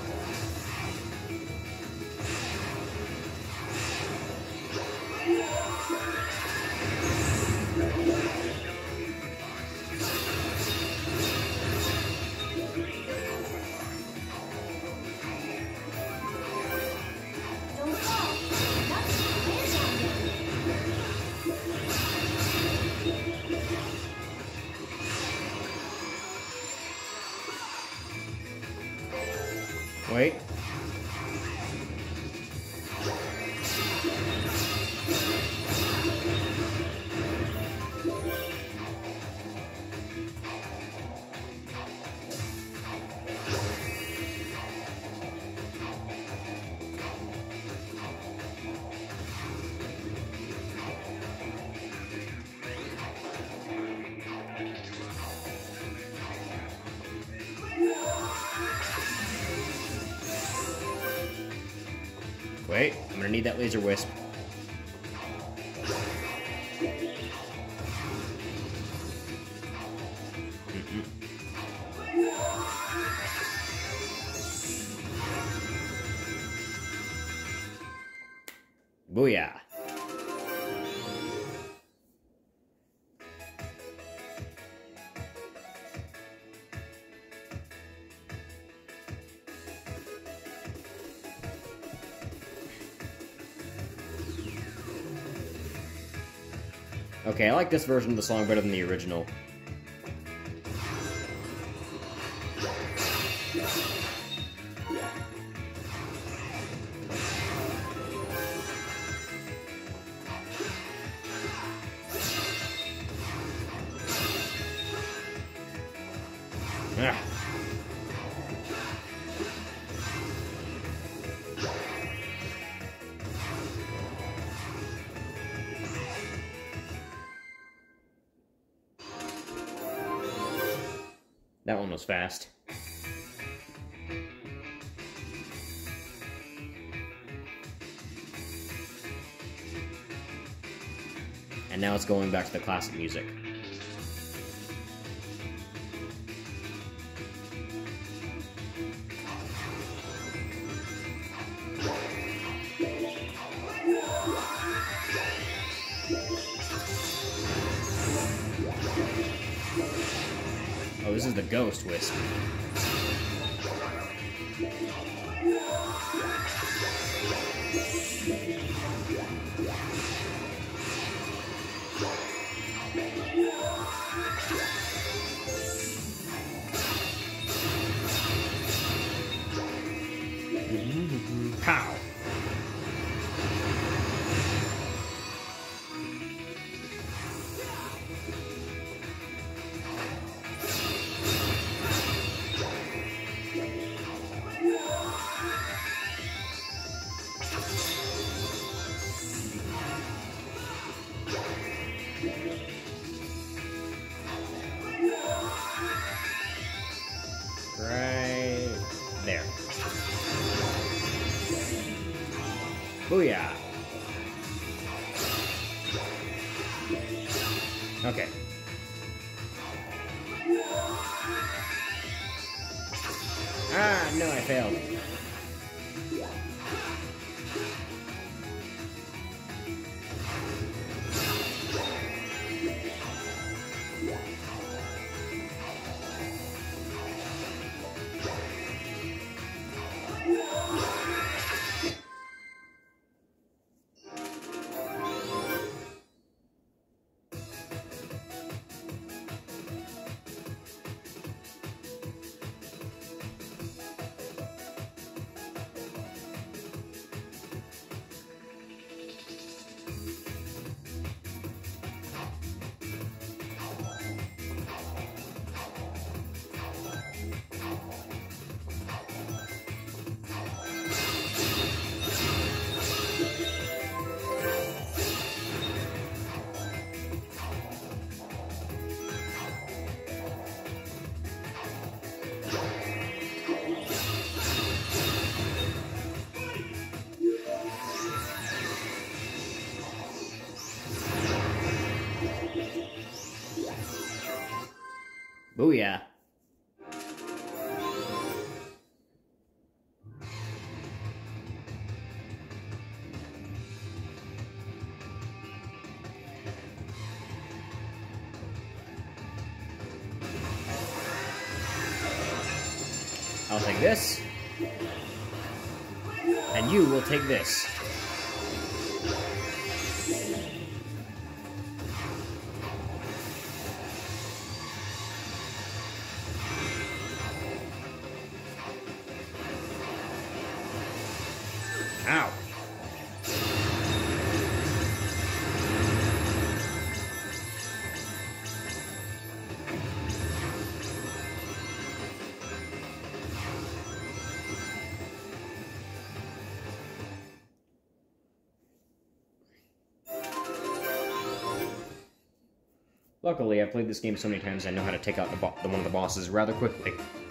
Don't fall. That's Wait. Wait, I'm gonna need that laser wisp. Mm-mm. Booyah. Okay, I like this version of the song better than the original. Ah. That one was fast. And now it's going back to the classic music. Oh, this is the Ghost Wisp. Pow! Right there. Booyah! Okay. Ah, no, I failed. Booyah. I'll take this. And you will take this. Ow. Luckily, I've played this game so many times I know how to take out the, bo the one of the bosses rather quickly.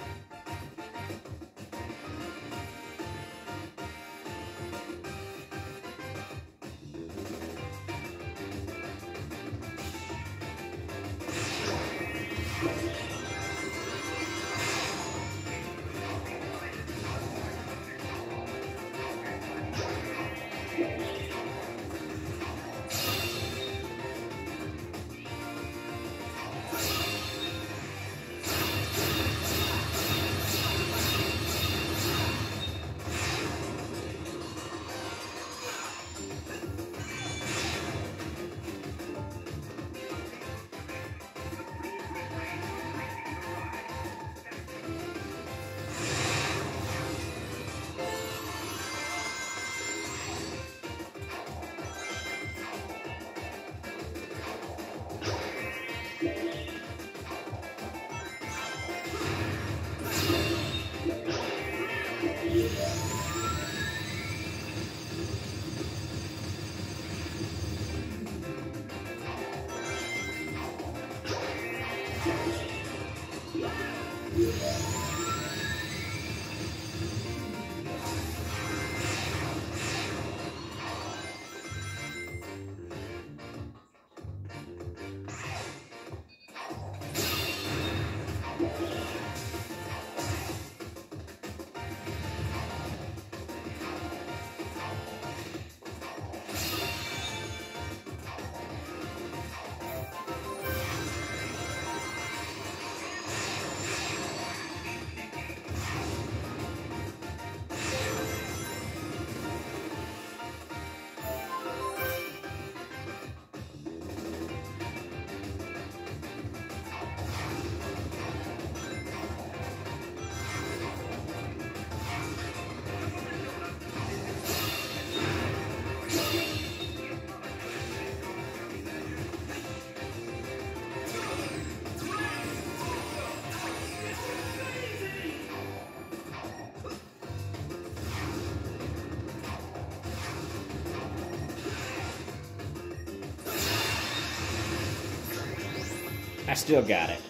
I still got it.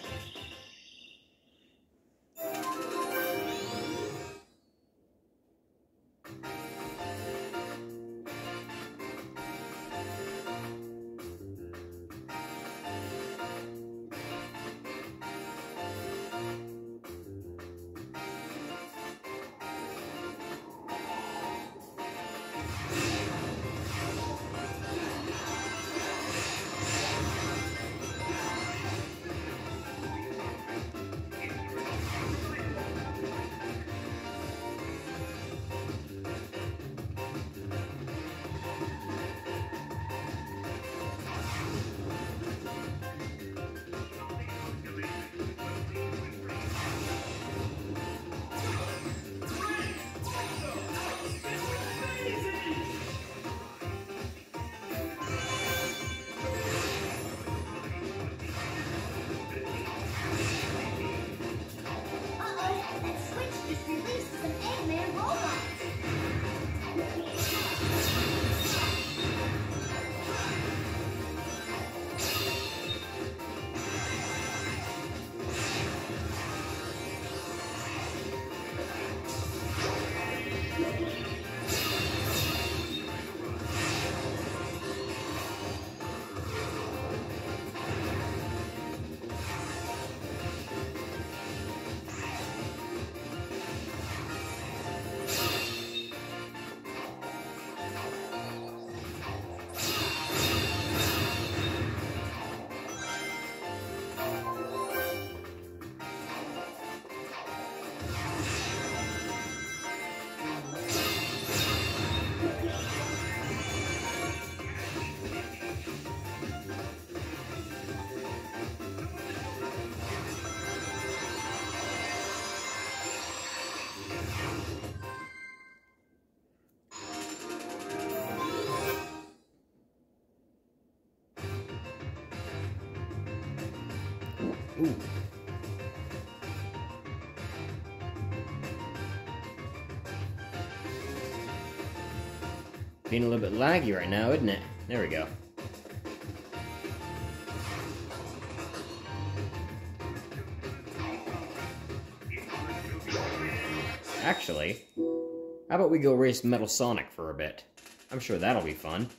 Ooh. Being a little bit laggy right now, isn't it? There we go. Actually, how about we go race Metal Sonic for a bit? I'm sure that'll be fun.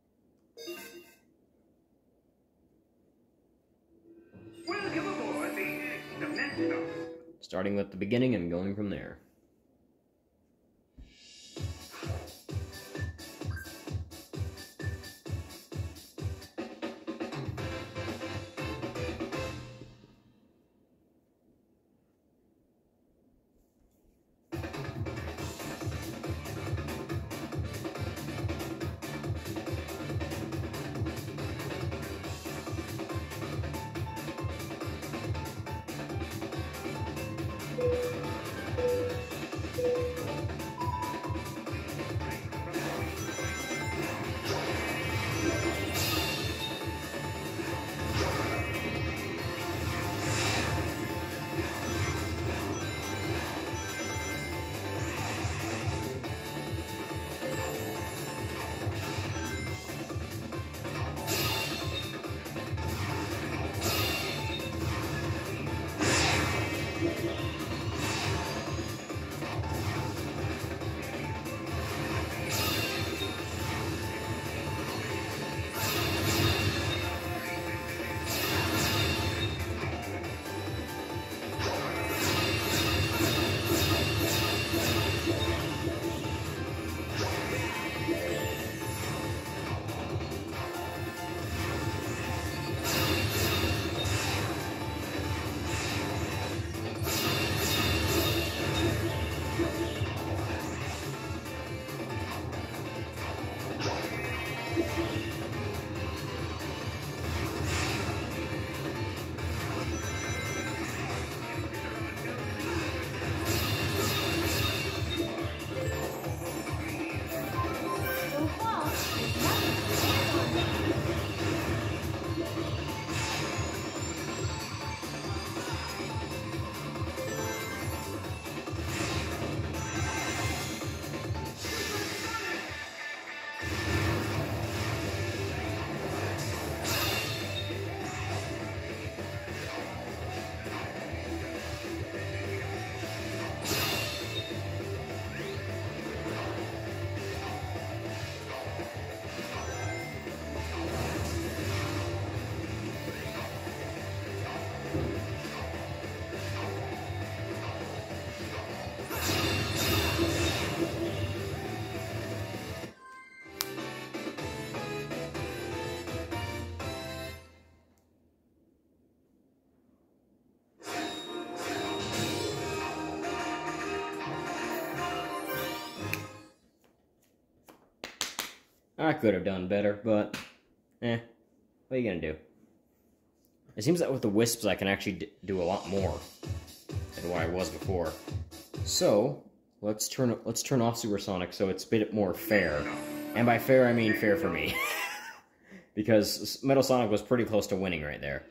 Welcome aboard the Dimensional. Starting with the beginning and going from there. I could have done better, but eh, what are you gonna do? It seems that with the Wisps I can actually d do a lot more than what I was before. So let's turn let's turn off Supersonic so it's a bit more fair, and by fair I mean fair for me, because Metal Sonic was pretty close to winning right there.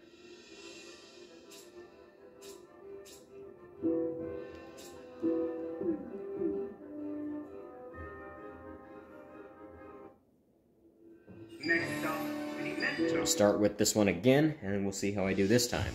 So I'll start with this one again, and we'll see how I do this time.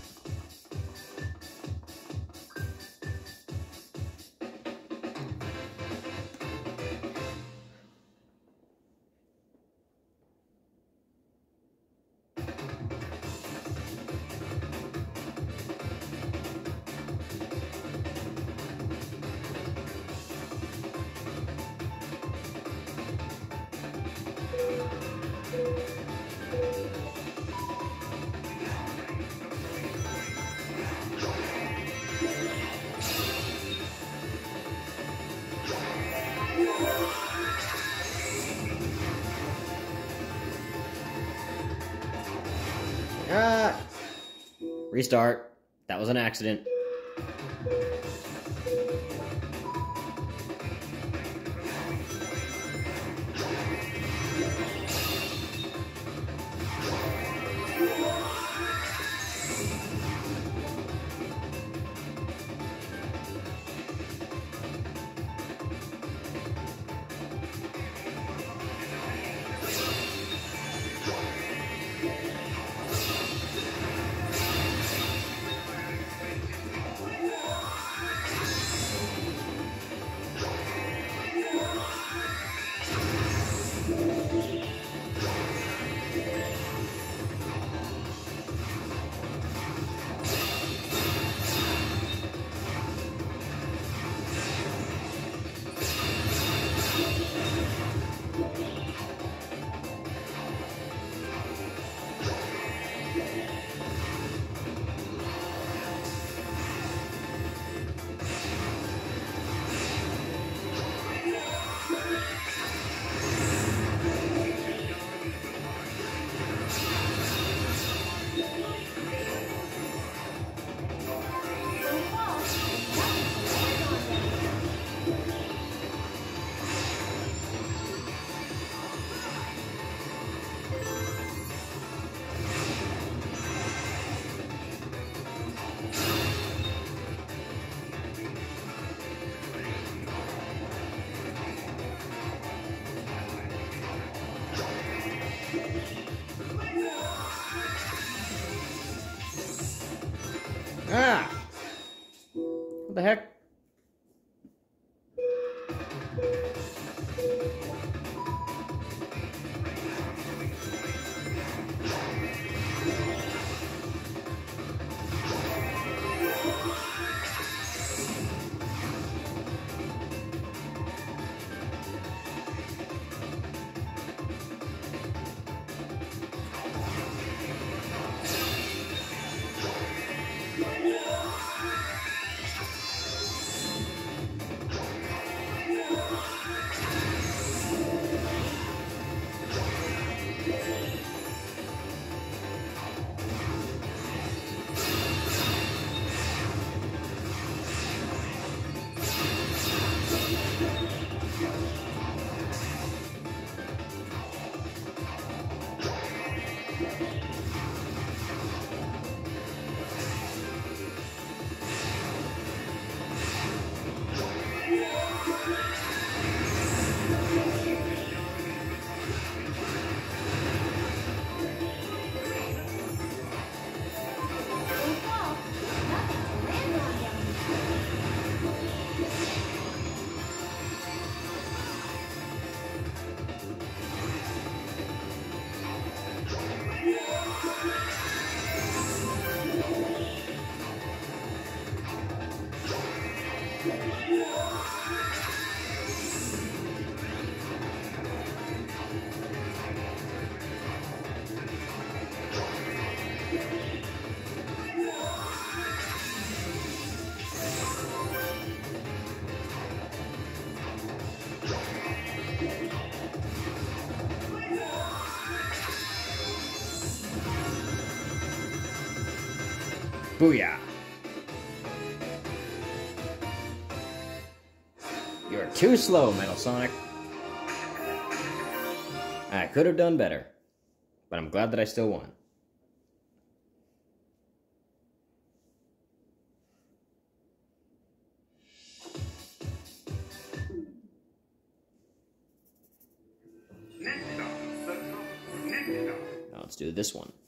Ah! Restart. That was an accident. Ah! What the heck? Booyah! You're too slow, Metal Sonic. I could have done better, but I'm glad that I still won. Next stop, the top. Next stop. Now let's do this one.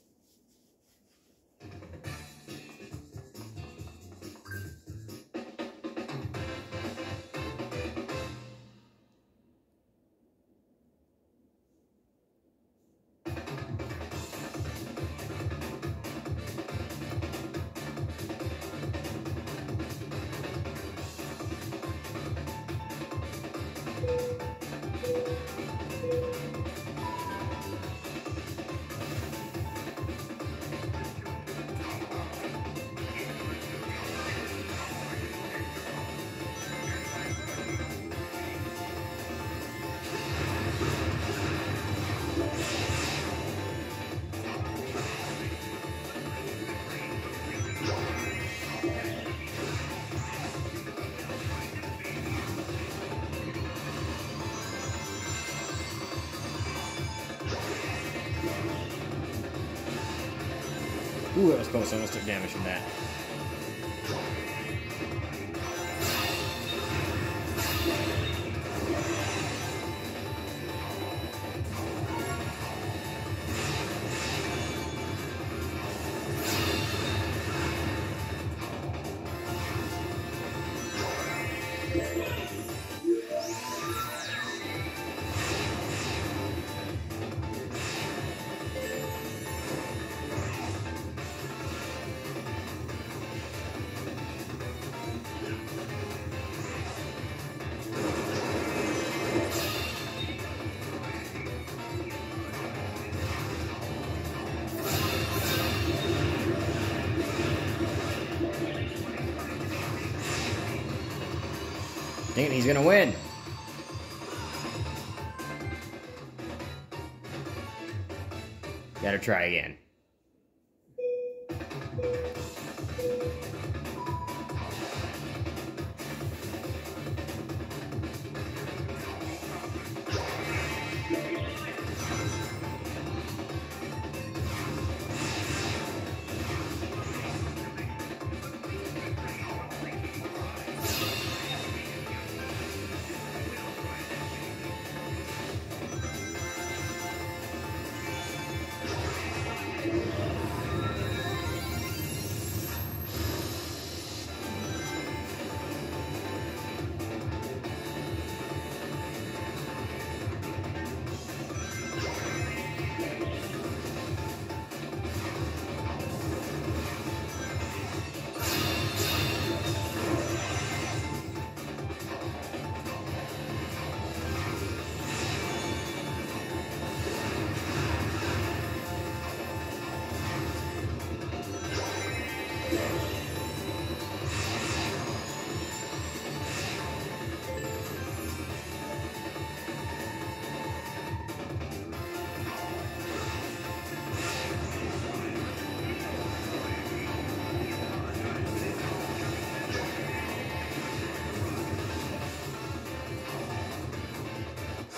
Ooh, that was close. I almost took damage from that. Dang it, he's gonna win. Gotta try again.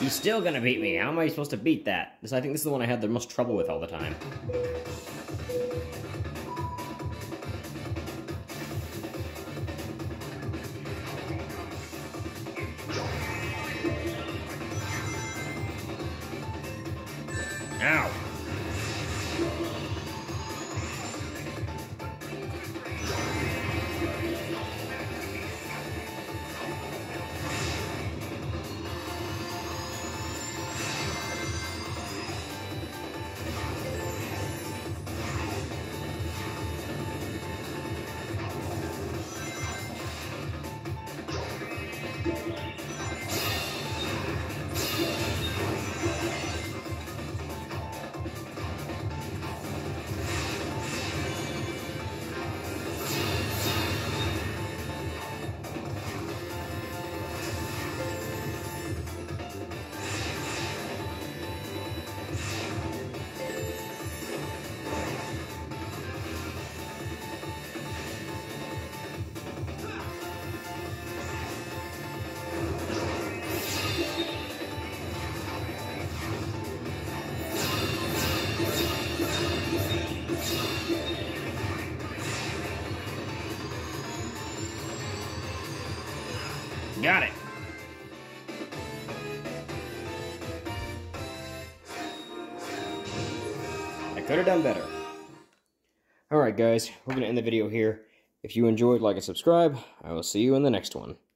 He's still gonna beat me. How am I supposed to beat that? This, I think this is the one I had the most trouble with all the time. Ow! Got it. I could have done better. Alright guys, we're going to end the video here. If you enjoyed, like and subscribe. I will see you in the next one.